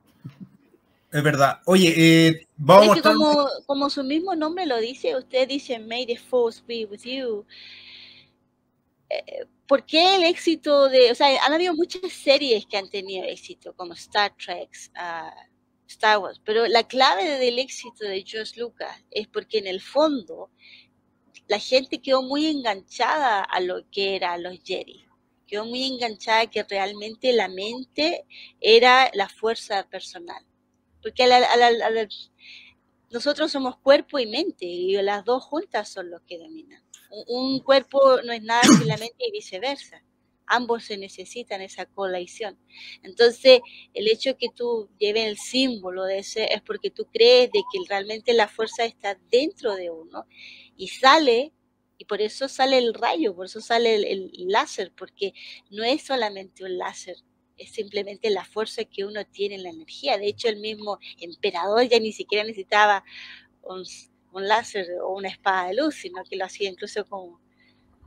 Es verdad. Oye, eh, vamos es que a como, como su mismo nombre lo dice, usted dice, May the Force be with you. Eh, ¿Por qué el éxito de, o sea, han habido muchas series que han tenido éxito, como Star Trek, uh, Star Wars, pero la clave del éxito de George Lucas es porque en el fondo la gente quedó muy enganchada a lo que eran los Jedi, quedó muy enganchada que realmente la mente era la fuerza personal, porque a la, a la, a la, nosotros somos cuerpo y mente, y las dos juntas son los que dominan. Un, un cuerpo no es nada sin la mente y viceversa, ambos se necesitan esa colisión. Entonces, el hecho que tú lleves el símbolo de ese es porque tú crees de que realmente la fuerza está dentro de uno, y sale, y por eso sale el rayo, por eso sale el, el láser, porque no es solamente un láser, es simplemente la fuerza que uno tiene en la energía. De hecho, el mismo emperador ya ni siquiera necesitaba un, un láser o una espada de luz, sino que lo hacía incluso con,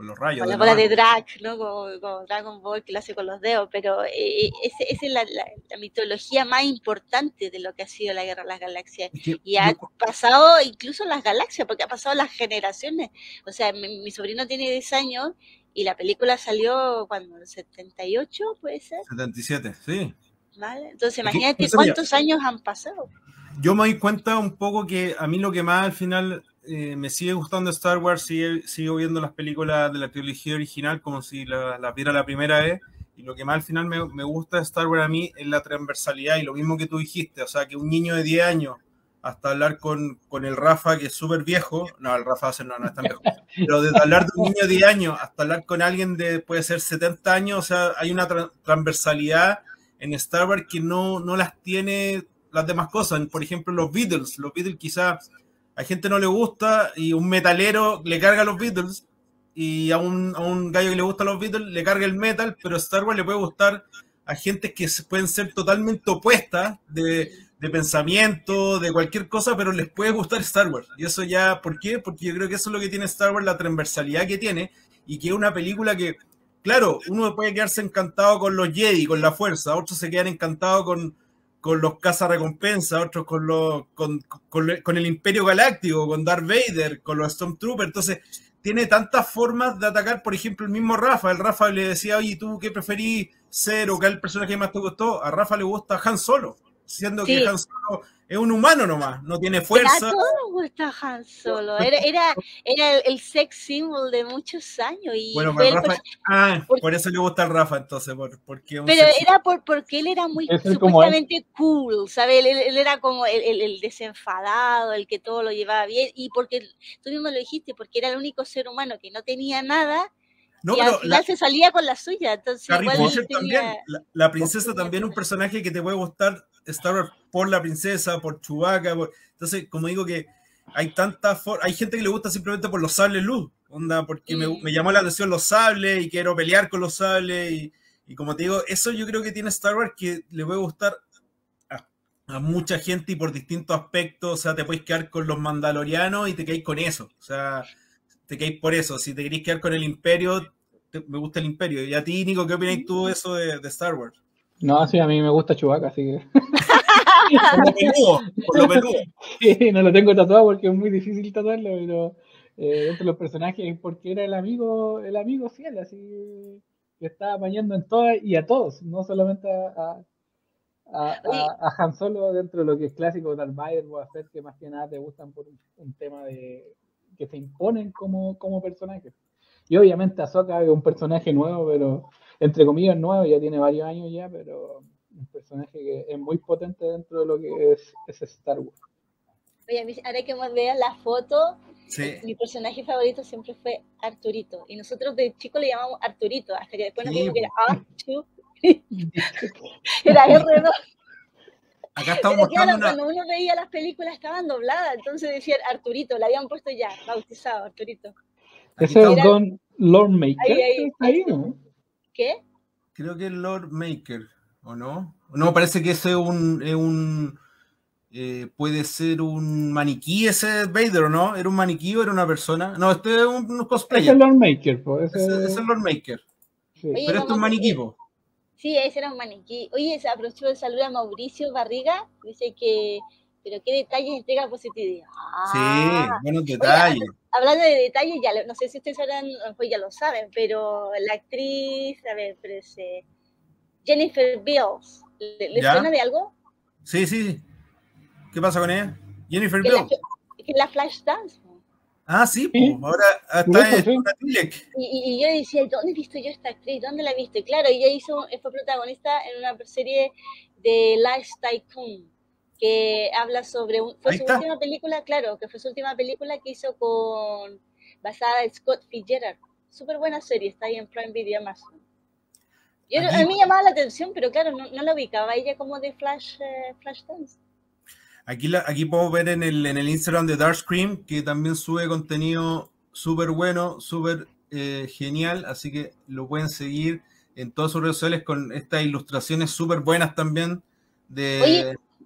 con los rayos. Con la bola de drag, ¿no? Como, como Dragon Ball, que lo hace con los dedos, pero eh, esa es la, la, la mitología más importante de lo que ha sido la Guerra de las Galaxias. Es que, y ha yo... pasado incluso las galaxias, porque ha pasado las generaciones. O sea, mi, mi sobrino tiene diez años y la película salió cuando, ¿en setenta y ocho puede ser? setenta y siete, sí. ¿Vale? Entonces imagínate Aquí, cuántos años han pasado. Yo me doy cuenta un poco que a mí lo que más al final eh, me sigue gustando Star Wars, sigue, sigo viendo las películas de la trilogía original como si la, la viera la primera vez, y lo que más al final me, me gusta de Star Wars a mí es la transversalidad, y lo mismo que tú dijiste, o sea, que un niño de diez años, hasta hablar con, con el Rafa, que es súper viejo, no, el Rafa no, no es tan viejo, pero desde hablar de un niño de diez años hasta hablar con alguien de, puede ser setenta años, o sea, hay una tra transversalidad en Star Wars que no, no las tiene las demás cosas. Por ejemplo, los Beatles, los Beatles quizás a gente no le gusta y un metalero le carga a los Beatles, y a un, a un gallo que le gusta a los Beatles le carga el metal, pero Star Wars le puede gustar a gente que pueden ser totalmente opuestas de, de pensamiento, de cualquier cosa, pero les puede gustar Star Wars. Y eso ya, ¿por qué? Porque yo creo que eso es lo que tiene Star Wars, la transversalidad que tiene, y que es una película que, claro, uno puede quedarse encantado con los Jedi, con la fuerza, otros se quedan encantados con, con los cazarrecompensas, otros con, los, con, con, con el Imperio Galáctico, con Darth Vader, con los Stormtroopers. Entonces, tiene tantas formas de atacar. Por ejemplo, el mismo Rafa, el Rafa le decía, oye, ¿tú qué preferís ser o qué es el personaje que más te gustó? A Rafa le gusta Han Solo, siendo sí. que Han Solo es un humano nomás, no tiene fuerza. A todos nos gusta Han Solo, era, era, era el, el sex symbol de muchos años. Y bueno, fue el Rafa, el... ah, por, por eso le gusta al Rafa, entonces, por, porque un pero era por, porque él era muy supuestamente cool, ¿sabes? Él, él era como el, el, el desenfadado, el que todo lo llevaba bien, y porque, tú mismo lo dijiste, porque era el único ser humano que no tenía nada. No, y al final la, se salía con la suya. Entonces, Carrie Fisher tenía... también. La, la princesa también es un personaje que te puede gustar Star Wars por la princesa, por Chewbacca. Por... Entonces, como digo que hay tantas for... hay gente que le gusta simplemente por los sables luz, onda, porque mm. me, me llamó la atención los sables y quiero pelear con los sables. Y, y como te digo, eso yo creo que tiene Star Wars que le puede gustar a, a mucha gente y por distintos aspectos. O sea, te puedes quedar con los mandalorianos y te quedáis con eso. O sea, te quedáis por eso. Si te queréis quedar con el Imperio, te, me gusta el Imperio. Y a ti, Nico, ¿qué opinas tú de eso de, de Star Wars? No, sí, a mí me gusta Chewbacca, así que... por lo peludo, por lo peludo. Sí, no lo tengo tatuado porque es muy difícil tatuarlo, pero eh, dentro de los personajes, porque era el amigo, el amigo fiel, así que estaba apañando en todas y a todos, no solamente a, a, a, a Han Solo dentro de lo que es clásico, Darth Vader, Boba Fett, que más que nada te gustan por un, un tema de que se imponen como, como personajes. Y obviamente Ahsoka es un personaje nuevo, pero entre comillas nuevo, ya tiene varios años ya, pero un personaje que es muy potente dentro de lo que es, es Star Wars. Oye, ahora que vean la foto, sí. Mi personaje favorito siempre fue Arturito, y nosotros de chico le llamamos Arturito, hasta que después nos vimos que era Artu, era R dos. Acá estamos Pero claro, mostrando una... cuando uno veía las películas estaban dobladas, entonces decían Arturito, le habían puesto ya, bautizado Arturito. Ese es Don Lord Maker. Ahí, ahí, ahí, ¿no? ¿Qué? Creo que es Lord Maker, ¿o no? No, parece que ese es un... Es un eh, puede ser un maniquí ese Vader, ¿o no? ¿Era un maniquí o era una persona? No, este es un, un cosplayer. Ese es Lord Maker, pues. Ese, ese es el Lord Maker. Sí. Oye, pero este es un maniquí, po. Sí, ese era un maniquí. Oye, se aprovechó de saludar a Mauricio Barriga. Dice que, pero qué detalles entrega positividad. Ah, sí, buenos detalles. Oye, hablando de detalles, ya no sé si ustedes sabrán, pues ya lo saben, pero la actriz, a ver, pero es, eh, Jennifer Beals, ¿le, le suena de algo? Sí, sí. ¿Qué pasa con ella? Jennifer que Beals. La, que la Flashdance. Ah, sí, pues, ¿sí? Ahora está en una Twi'lek. Y, y yo decía, ¿dónde he visto yo esta actriz? ¿Dónde la he visto? Y claro, ella hizo, fue protagonista en una serie de Life Tycoon, que habla sobre, un, fue Ahí su está. última película, claro, que fue su última película que hizo con, basada en Scott Fitzgerald. Súper buena serie, está ahí en Prime Video Amazon. Yo, a mí me llamaba la atención, pero claro, no, no la ubicaba ella como de Flash, eh, Flashdance. Aquí, la, aquí puedo ver en el, en el Instagram de Dark Scream que también sube contenido súper bueno, súper eh, genial, así que lo pueden seguir en todas sus redes sociales con estas ilustraciones súper buenas también. De... Oye,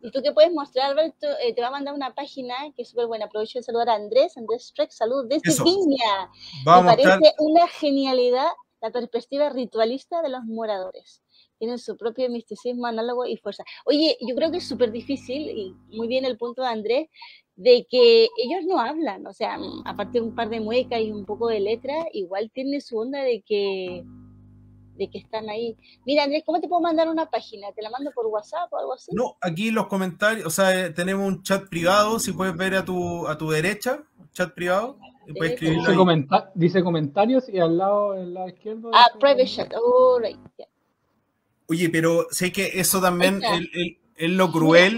Y tú que puedes mostrar, Alberto, eh, te va a mandar una página que es súper buena. Aprovecho de saludar a Andrés, Andrés Streck, salud desde Eso. Viña. Vamos Me parece mostrar... una genialidad la perspectiva ritualista de los moradores. Tienen su propio misticismo, análogo y fuerza. Oye, yo creo que es súper difícil, y muy bien el punto de Andrés, de que ellos no hablan. O sea, aparte de un par de muecas y un poco de letra, igual tiene su onda de que... de que están ahí. Mira, Andrés, ¿cómo te puedo mandar una página? ¿Te la mando por WhatsApp o algo así? No, aquí los comentarios, o sea, tenemos un chat privado, si puedes ver a tu, a tu derecha, chat privado. Y puedes escribirlo dice, comenta dice comentarios y al lado, al lado izquierdo... Ah, private chat, oh, right. Yeah. Oye, pero sé que eso también es, es, es lo cruel,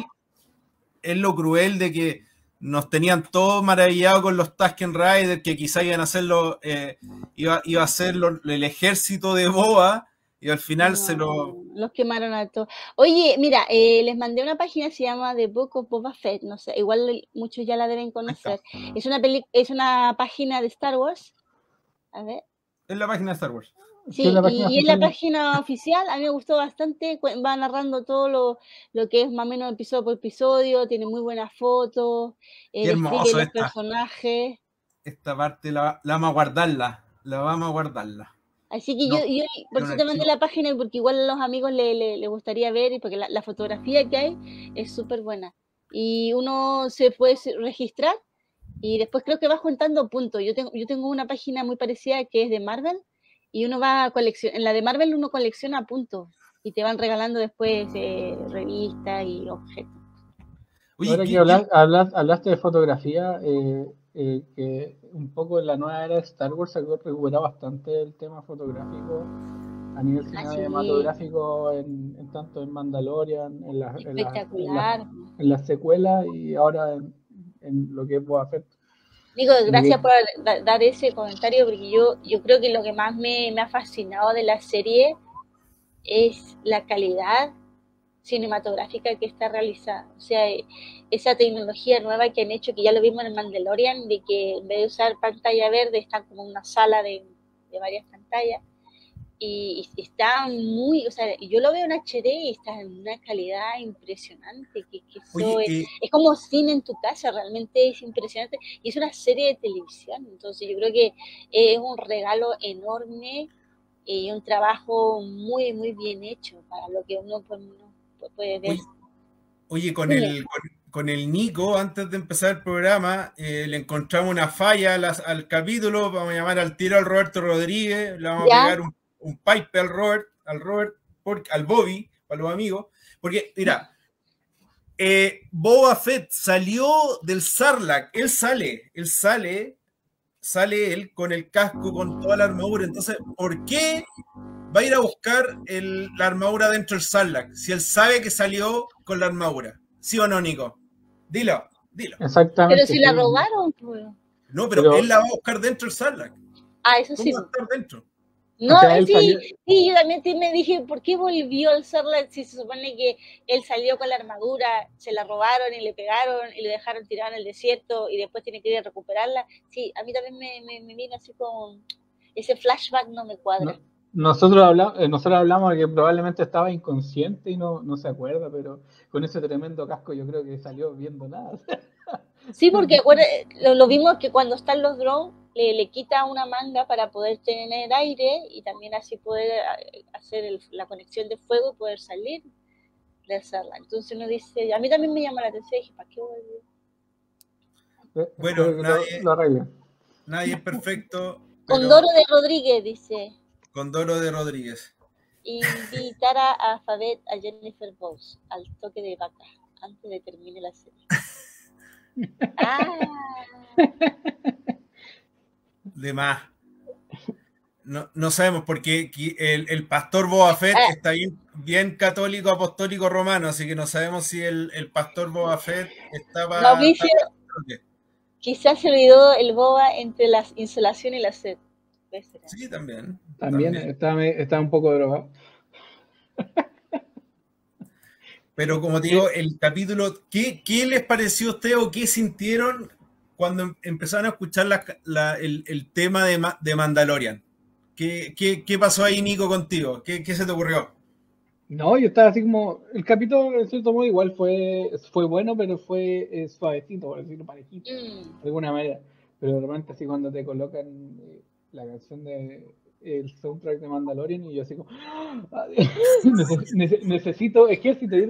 es lo cruel de que nos tenían todos maravillados con los Tusken Riders, que quizá iban a hacerlo, eh, iba, iba a ser lo, el ejército de Boba, y al final no, se lo... Los quemaron a todos. Oye, mira, eh, les mandé una página, se llama The Book of Boba Fett, no sé, igual muchos ya la deben conocer. Es una, peli es una página de Star Wars. A ver. Es la página de Star Wars. Sí, sí y, y en la página oficial, a mí me gustó bastante, va narrando todo lo, lo que es más o menos episodio por episodio, tiene muy buenas fotos, eh, hermoso los personajes. Esta parte la, la vamos a guardarla, la vamos a guardarla. Así que no, yo, yo, por eso te mandé la página, porque igual a los amigos les le, le gustaría ver, y porque la, la fotografía que hay es súper buena. Y uno se puede registrar, y después creo que vas juntando puntos. Yo tengo, yo tengo una página muy parecida que es de Marvel, y uno va a coleccionar, en la de Marvel uno colecciona puntos y te van regalando después eh, revistas y objetos. Oye, ahora que hablas, hablas, hablaste de fotografía, eh, eh, que un poco en la nueva era de Star Wars se ha recuperado bastante el tema fotográfico a nivel cinematográfico, en, en tanto en Mandalorian, en las en la, en la, en la secuelas y ahora en, en lo que es Boba Fett. Digo, gracias por dar ese comentario, porque yo, yo creo que lo que más me, me ha fascinado de la serie es la calidad cinematográfica que está realizada. O sea, esa tecnología nueva que han hecho, que ya lo vimos en el Mandalorian, de que en vez de usar pantalla verde, están como una sala de, de varias pantallas. Y, y está muy, o sea, yo lo veo en H D y está en una calidad impresionante, que, que eso Oye, es, eh, es como cine en tu casa, realmente es impresionante, y es una serie de televisión, entonces yo creo que es un regalo enorme y un trabajo muy, muy bien hecho para lo que uno puede, puede ver. Oye, oye con, el, con, con el Nico, antes de empezar el programa, eh, le encontramos una falla al, al capítulo, vamos a llamar al tiro al Roberto Rodríguez, le vamos ¿Ya? a pegar un un pipe al Robert, al Robert, porque, al Bobby, para los amigos, porque, mira, eh, Boba Fett salió del Sarlacc, él sale, él sale, sale él con el casco, con toda la armadura, entonces, ¿por qué va a ir a buscar el, la armadura dentro del Sarlacc, si él sabe que salió con la armadura? ¿Sí o no, Nico? Dilo, dilo. Exactamente. Pero si la robaron, pues. No, pero, pero él la va a buscar dentro del Sarlacc. Ah, eso sí. ¿Cómo va a estar dentro? No, o sea, sí, salió... sí, yo también me dije, ¿por qué volvió al Sarlacc si se supone que él salió con la armadura, se la robaron y le pegaron y le dejaron tirada en el desierto y después tiene que ir a recuperarla? Sí, a mí también me, me, me vino así con ese flashback, no me cuadra. No, nosotros, hablamos, eh, nosotros hablamos de que probablemente estaba inconsciente y no, no se acuerda, pero con ese tremendo casco yo creo que salió viendo nada. Sí, porque lo, lo vimos que cuando están los drones le, le quita una manga para poder tener aire y también así poder hacer el, la conexión de fuego y poder salir de hacerla. Entonces uno dice, a mí también me llama la atención, dije, ¿para qué volvió? Bueno, nadie, lo, lo nadie es perfecto. Pero... Condoro de Rodríguez, dice. Condoro de Rodríguez. Invitar a Fabet a Jennifer Bowes al toque de vaca antes de termine la serie. Ah. De más. No, no sabemos porque el, el pastor Boba Fett ah. está bien, bien católico, apostólico, romano, así que no sabemos si el, el pastor Boba Fett estaba... Mauricio, estaba... Quizás se olvidó el Boba entre la insolación y la sed. Sí, también. También, también. Está, está un poco drogado. Pero como te digo, el capítulo, ¿qué, qué les pareció a ustedes o qué sintieron cuando empezaron a escuchar la, la, el, el tema de, de Mandalorian? ¿Qué, qué, ¿Qué pasó ahí, Nico, contigo? ¿Qué, qué se te ocurrió? No, yo estaba así como, el capítulo en cierto modo igual fue, fue bueno, pero fue eh, suavecito, por decirlo parejito, Mm. de alguna manera. Pero de repente así cuando te colocan eh, la canción de el soundtrack de Mandalorian y yo así como ¡ah! Neces- nece- necesito ejército y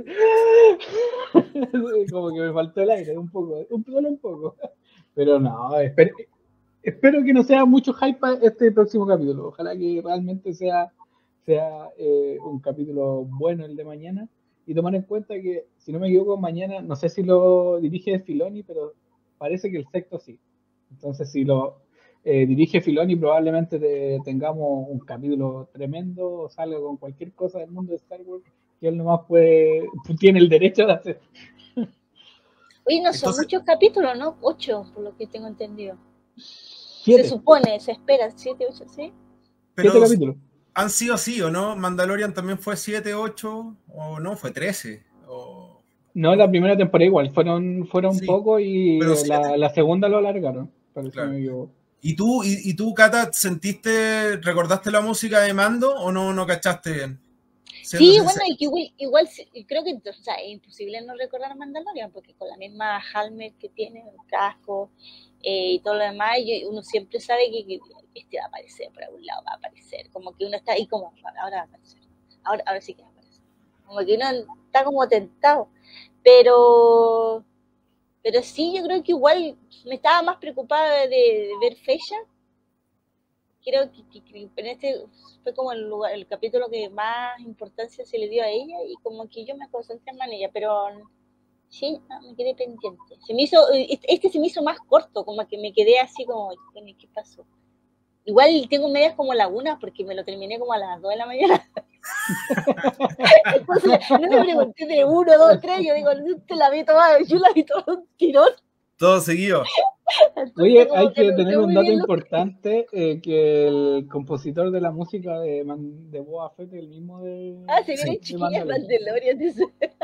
como que me faltó el aire un poco, un, solo un poco. Pero no, espero, espero que no sea mucho hype para este próximo capítulo. Ojalá que realmente sea sea eh, un capítulo bueno el de mañana, y tomar en cuenta que, si no me equivoco, mañana, no sé si lo dirige Filoni, pero parece que el sexto sí. Entonces, si lo eh, dirige Filoni, probablemente te, tengamos un capítulo tremendo, o salga con cualquier cosa del mundo de Star Wars que él nomás puede, tiene el derecho de hacer. Oye, no son Entonces, muchos capítulos, ¿no? Ocho, por lo que tengo entendido. Se Siete, supone, se espera, siete, ocho, ¿sí? siete pero capítulos. han sido así, ¿o no? Mandalorian también fue siete, ocho, o no, fue trece, o No, la no, primera temporada igual, fueron, fueron sí, pocos y pero siete, la, la segunda lo alargaron, parece que claro. me equivoco. ¿Y tú, y, y tú, Cata, sentiste, recordaste la música de Mando o no, no cachaste bien? Siendo Sí, bueno, sincero. y que igual, igual creo que o sea, es imposible no recordar a Mandalorian, porque con la misma helmet que tiene, el casco eh, y todo lo demás, y uno siempre sabe que, que este va a aparecer, por algún lado va a aparecer, como que uno está ahí como, ahora va a aparecer, ahora, ahora sí que va a aparecer, como que uno está como tentado, pero, pero sí, yo creo que igual me estaba más preocupada de, de ver fecha. Creo que, que, que en este fue como el, lugar, el capítulo que más importancia se le dio a ella y como que yo me concentré más en ella, pero sí, no, me quedé pendiente. Se me hizo, este se me hizo más corto, como que me quedé así como, ¿qué pasó? Igual tengo medias como lagunas porque me lo terminé como a las dos de la mañana. Entonces, no me pregunté de uno, dos, tres, yo digo, yo te la vi toda, yo la vi todo un tirón. Todo seguido. Entonces, Oye, como hay que que no sé tener un muy dato bien lo que... importante, eh, que el compositor de la música de, Man- de Boba Fett es el mismo de, Ah, se Sí. viene de chiquillas Mandalorian. Mandalorian, dice.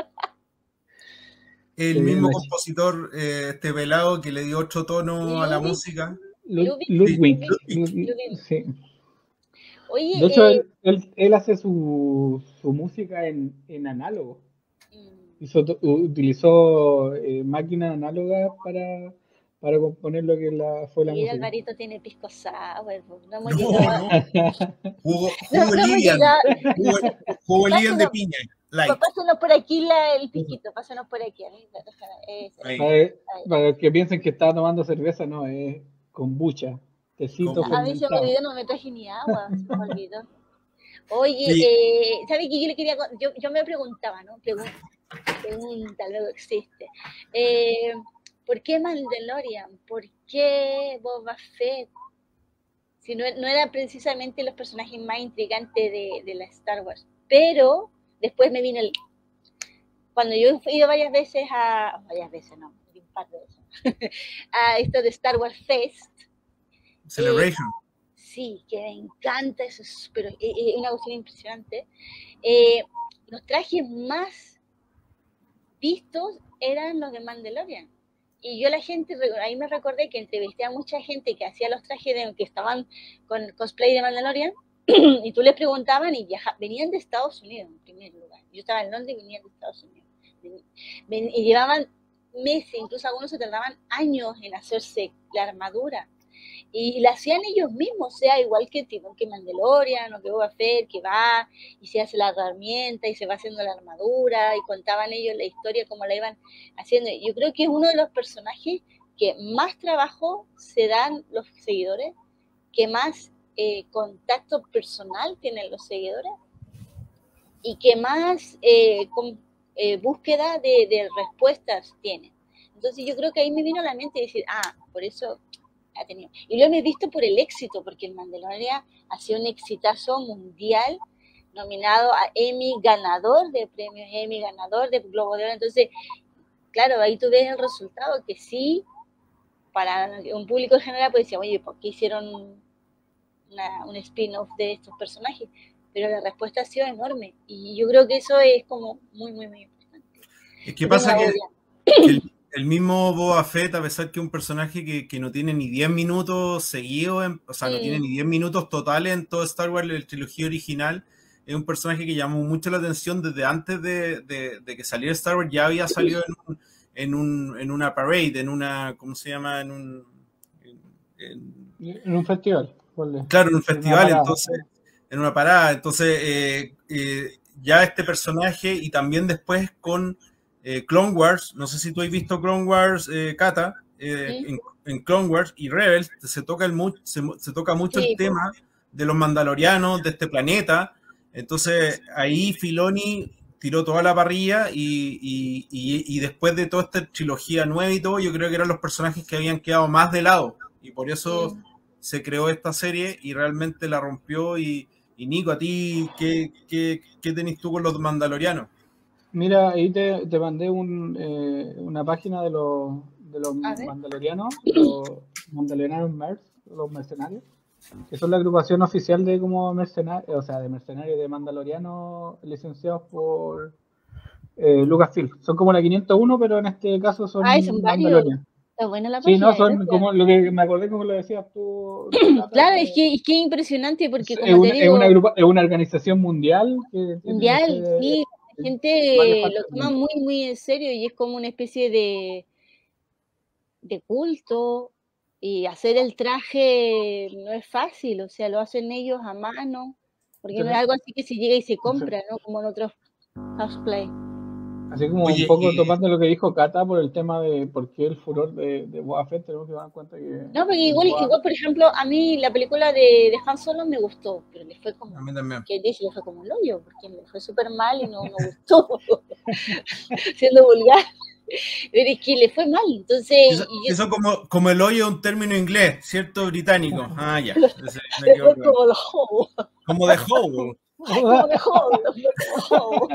El Se viene mismo la ch- compositor, eh, este pelado que le dio otro tono a la Ludwig, música. Lud- Ludwig, Sí, Ludwig. Ludwig, Ludwig. Lud- Ludwig. sí. Oye, De hecho, eh, él, él, él hace su, su música en, en análogo. Hizo, to- utilizó eh, máquinas análogas para, para componer lo que la, fue la y música. Alvarito tiene pisco sour, no hemos No, llegado, no. Jugo, no, jugo no hemos Lilian. llegado. Jugo, jugo Lilian de Pásenos, piña. Light. pásenos por aquí la, el pisquito, pásenos por aquí. A mí, ese, Ahí. Para, ahí. para que piensen que estaba tomando cerveza, no, es kombucha, tecito A mí se me fermentado. olvidó, no me traje ni agua, se me olvidó. Oye, Oye, eh, ¿sabes qué yo le quería, yo, yo me preguntaba, ¿no? Pregunta, pregunta, luego existe. Eh, ¿Por qué Mandalorian? ¿Por qué Boba Fett? Si no, no eran precisamente los personajes más intrigantes de, de la Star Wars. Pero después me vino el... Cuando yo he ido varias veces a... Varias veces, no, un par de veces. A esto de Star Wars Fest. Celebration. Eh, sí, que me encanta, eso es pero, eh, eh, una cuestión impresionante. Eh, los trajes más vistos eran los de Mandalorian. Y yo la gente, ahí me recordé que entrevisté a mucha gente que hacía los trajes de, que estaban con cosplay de Mandalorian, y tú les preguntaban y viaja, venían de Estados Unidos en primer lugar. Yo estaba en Londres y venían de Estados Unidos. Ven, y llevaban meses, incluso algunos se tardaban años en hacerse la armadura. Y la hacían ellos mismos, o sea, igual que, que Mandalorian o que Boba Fett, que va y se hace la herramienta y se va haciendo la armadura, y contaban ellos la historia, cómo la iban haciendo. Yo creo que es uno de los personajes que más trabajo se dan los seguidores, que más eh, contacto personal tienen los seguidores y que más eh, con, eh, búsqueda de, de respuestas tienen. Entonces yo creo que ahí me vino a la mente decir, ah, por eso ha tenido. Y lo hemos visto por el éxito, porque el Mandalorian ha sido un exitazo mundial, nominado a Emmy, ganador de premios Emmy, ganador de Globo de Oro. Entonces, claro, ahí tú ves el resultado, que sí, para un público en general, pues decía, oye, ¿por qué hicieron una, un spin-off de estos personajes? Pero la respuesta ha sido enorme. Y yo creo que eso es como muy, muy, muy importante. Es que pasa que, que el, el mismo Boba Fett, a pesar que es un personaje que, que no tiene ni diez minutos seguidos, en, o sea, no mm. tiene ni diez minutos totales en todo Star Wars, la trilogía original, es un personaje que llamó mucho la atención desde antes de, de, de que saliera Star Wars, ya había salido en, un, en, un, en una parade, en una, ¿cómo se llama? En un, en, en, en un festival. Claro, en un festival, entonces, en una parada, entonces eh, eh, ya este personaje y también después con eh, Clone Wars, no sé si tú has visto Clone Wars, eh, Cata, eh, ¿sí? en, en Clone Wars y Rebels se toca, el mu se, se toca mucho sí, el tema de los mandalorianos, de este planeta, entonces ahí Filoni tiró toda la parrilla y, y, y, y después de toda esta trilogía nueva y todo, yo creo que eran los personajes que habían quedado más de lado y por eso sí. se creó esta serie y realmente la rompió y, y Nico, a ti, ¿qué, qué, qué tenés tú con los mandalorianos? Mira, ahí te, te mandé un, eh, una página de los, de los mandalorianos, los mandalorianos Merc, los mercenarios, que son la agrupación oficial de como mercenarios, o sea, de mercenarios de mandalorianos licenciados por eh, Lucasfilm. Son como la quinientos uno, pero en este caso son, Ay, son mandalorianos. Está buena la página. Sí, no, son como lo que me acordé como lo decías tú. Plata, claro, es que es que impresionante porque como es una, te digo, es una, grupa, es una organización mundial que mundial, ese, sí, la gente lo toma muy muy en serio y es como una especie de de culto y hacer el traje no es fácil, o sea, lo hacen ellos a mano, porque sí. no es algo así que se llega y se compra, sí. ¿no? Como en otros cosplay. Así como Oye, un poco eh, tomando lo que dijo Cata por el tema de por qué el furor de, de Boba Fett, tenemos que dar cuenta que... No, porque igual, Boba... igual, por ejemplo, a mí la película de, de Han Solo me gustó, pero le fue como... A mí también. Que dice, le fue como el hoyo, porque me fue súper mal y no me gustó, siendo vulgar. Pero es que le fue mal, entonces... Eso, y yo... eso como, como el hoyo es un término inglés, ¿cierto? Británico. Ah, ya. Ese, me fue como los hobos. Como de hobo. Como de hobo, como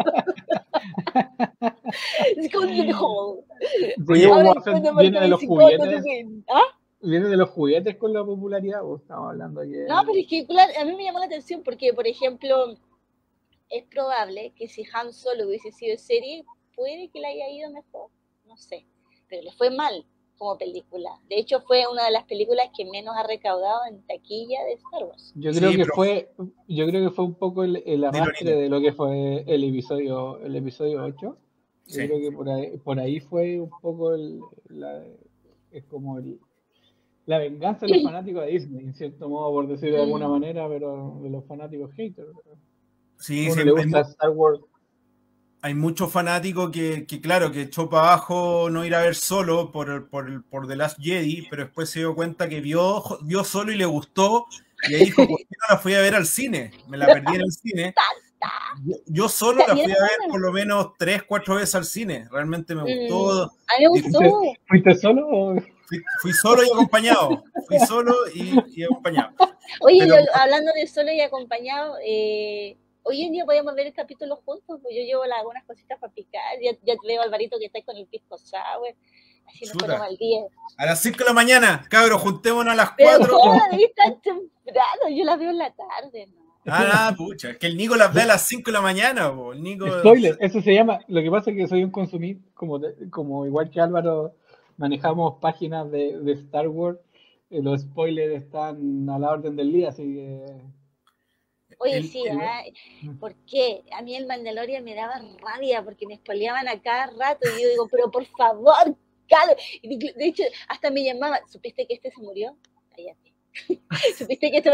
es como de hobo. Viene de los juguetes. ¿Ah? Viene de los juguetes con la popularidad, o estamos hablando que... No, pero es que claro, a mí me llamó la atención porque, por ejemplo, es probable que si Han Solo hubiese sido serie, puede que le haya ido mejor, no sé, pero le fue mal como película. De hecho, fue una de las películas que menos ha recaudado en taquilla de Star Wars. Yo creo sí, que pero... fue, yo creo que fue un poco el, el arrastre de lo que fue el episodio, el episodio ocho. Sí. Yo creo que por ahí, por ahí fue un poco el, la, es como el, la venganza de los fanáticos de Disney, en cierto modo, por decirlo de alguna manera, pero de los fanáticos haters. Sí, Uno sí, le gusta Star Wars. Hay muchos fanáticos que, que, claro, que echó para abajo no ir a ver Solo por, por, por The Last Jedi, pero después se dio cuenta que vio, vio Solo y le gustó, y ahí dijo, ¿por qué no la fui a ver al cine? Me la perdí en el cine. Yo, yo solo la fui a ver por lo menos tres, cuatro veces al cine. Realmente me gustó. Mm, a mí me gustó. ¿Fuiste solo o...? Fui, fui solo y acompañado. Fui solo y, y acompañado. Oye, pero, yo, hablando de solo y acompañado, eh... hoy en día podemos ver el capítulo juntos, pues yo llevo la, algunas cositas para picar, ya, ya veo a Alvarito que está con el pisco sour, así nos ponemos al día. A las cinco de la mañana, cabros, juntémonos a las Pero cuatro. ¿cómo la veis tan temprano? Yo la veo en la tarde, ¿no? Ah, nada, pucha, es que el Nico las ve a las cinco de la mañana, po. El Nico... Spoiler, eso se llama, lo que pasa es que soy un consumidor, como, de, como igual que Álvaro, manejamos páginas de, de Star Wars, eh, los spoilers están a la orden del día, así que... Oye, el, sí, el... ¿eh? ¿Por qué? A mí el Mandalorian me daba rabia porque me spoileaban a cada rato y yo digo, pero por favor, cállate. Y de hecho, hasta me llamaban, ¿supiste que este se murió? Cállate. ¿Supiste que esto...?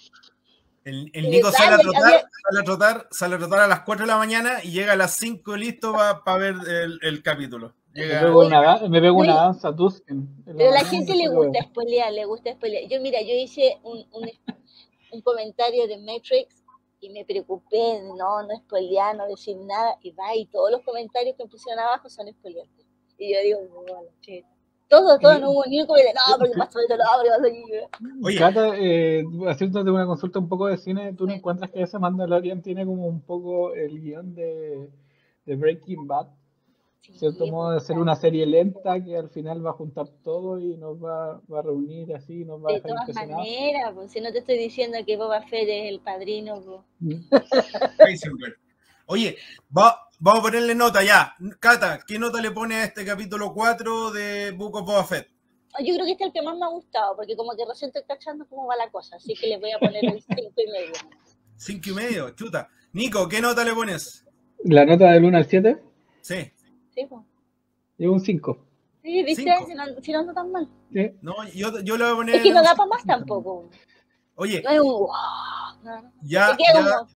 El, el Nico sale a, trotar, había... sale, a trotar, sale a trotar a las cuatro de la mañana y llega a las cinco listo para pa ver el, el capítulo. Llega... Me pego una, me pego una danza Tusken. Pero a la gente le gusta spoilear, le gusta spoilear. Yo, mira, yo hice un... un un comentario de Matrix y me preocupé, no, no spoilear, no decir nada, y va, y todos los comentarios que me pusieron abajo son spoileantes. Y yo digo, bueno, che, todo, todo, no hubo ni un comentario, no, porque pasó esto, no, porque pasó aquí. Oye, Cata, eh, haciéndote una consulta un poco de cine, ¿tú no encuentras que ese Mandalorian tiene como un poco el guión de, de Breaking Bad? Sí, cierto modo de ser una serie lenta que al final va a juntar todo y nos va, va a reunir así, nos va a dejar impresionados. De todas maneras, pues, si no te estoy diciendo que Boba Fett es el padrino. Pues. Oye, va, vamos a ponerle nota ya. Cata, ¿qué nota le pone a este capítulo cuatro de Book of Boba Fett? Yo creo que este es el que más me ha gustado, porque como que recién estoy cachando cómo va la cosa, así que le voy a poner el cinco y medio. Cinco y medio, chuta. Nico, ¿qué nota le pones? ¿La nota del uno al siete? Sí. Sí, pues. Llevo un cinco. Sí, viste, Cinco. si no, si no anda tan mal. Sí. No, yo, yo le voy a poner... Es que no da para más tampoco. Oye, No es un wow. No. ya, Te queda ya, como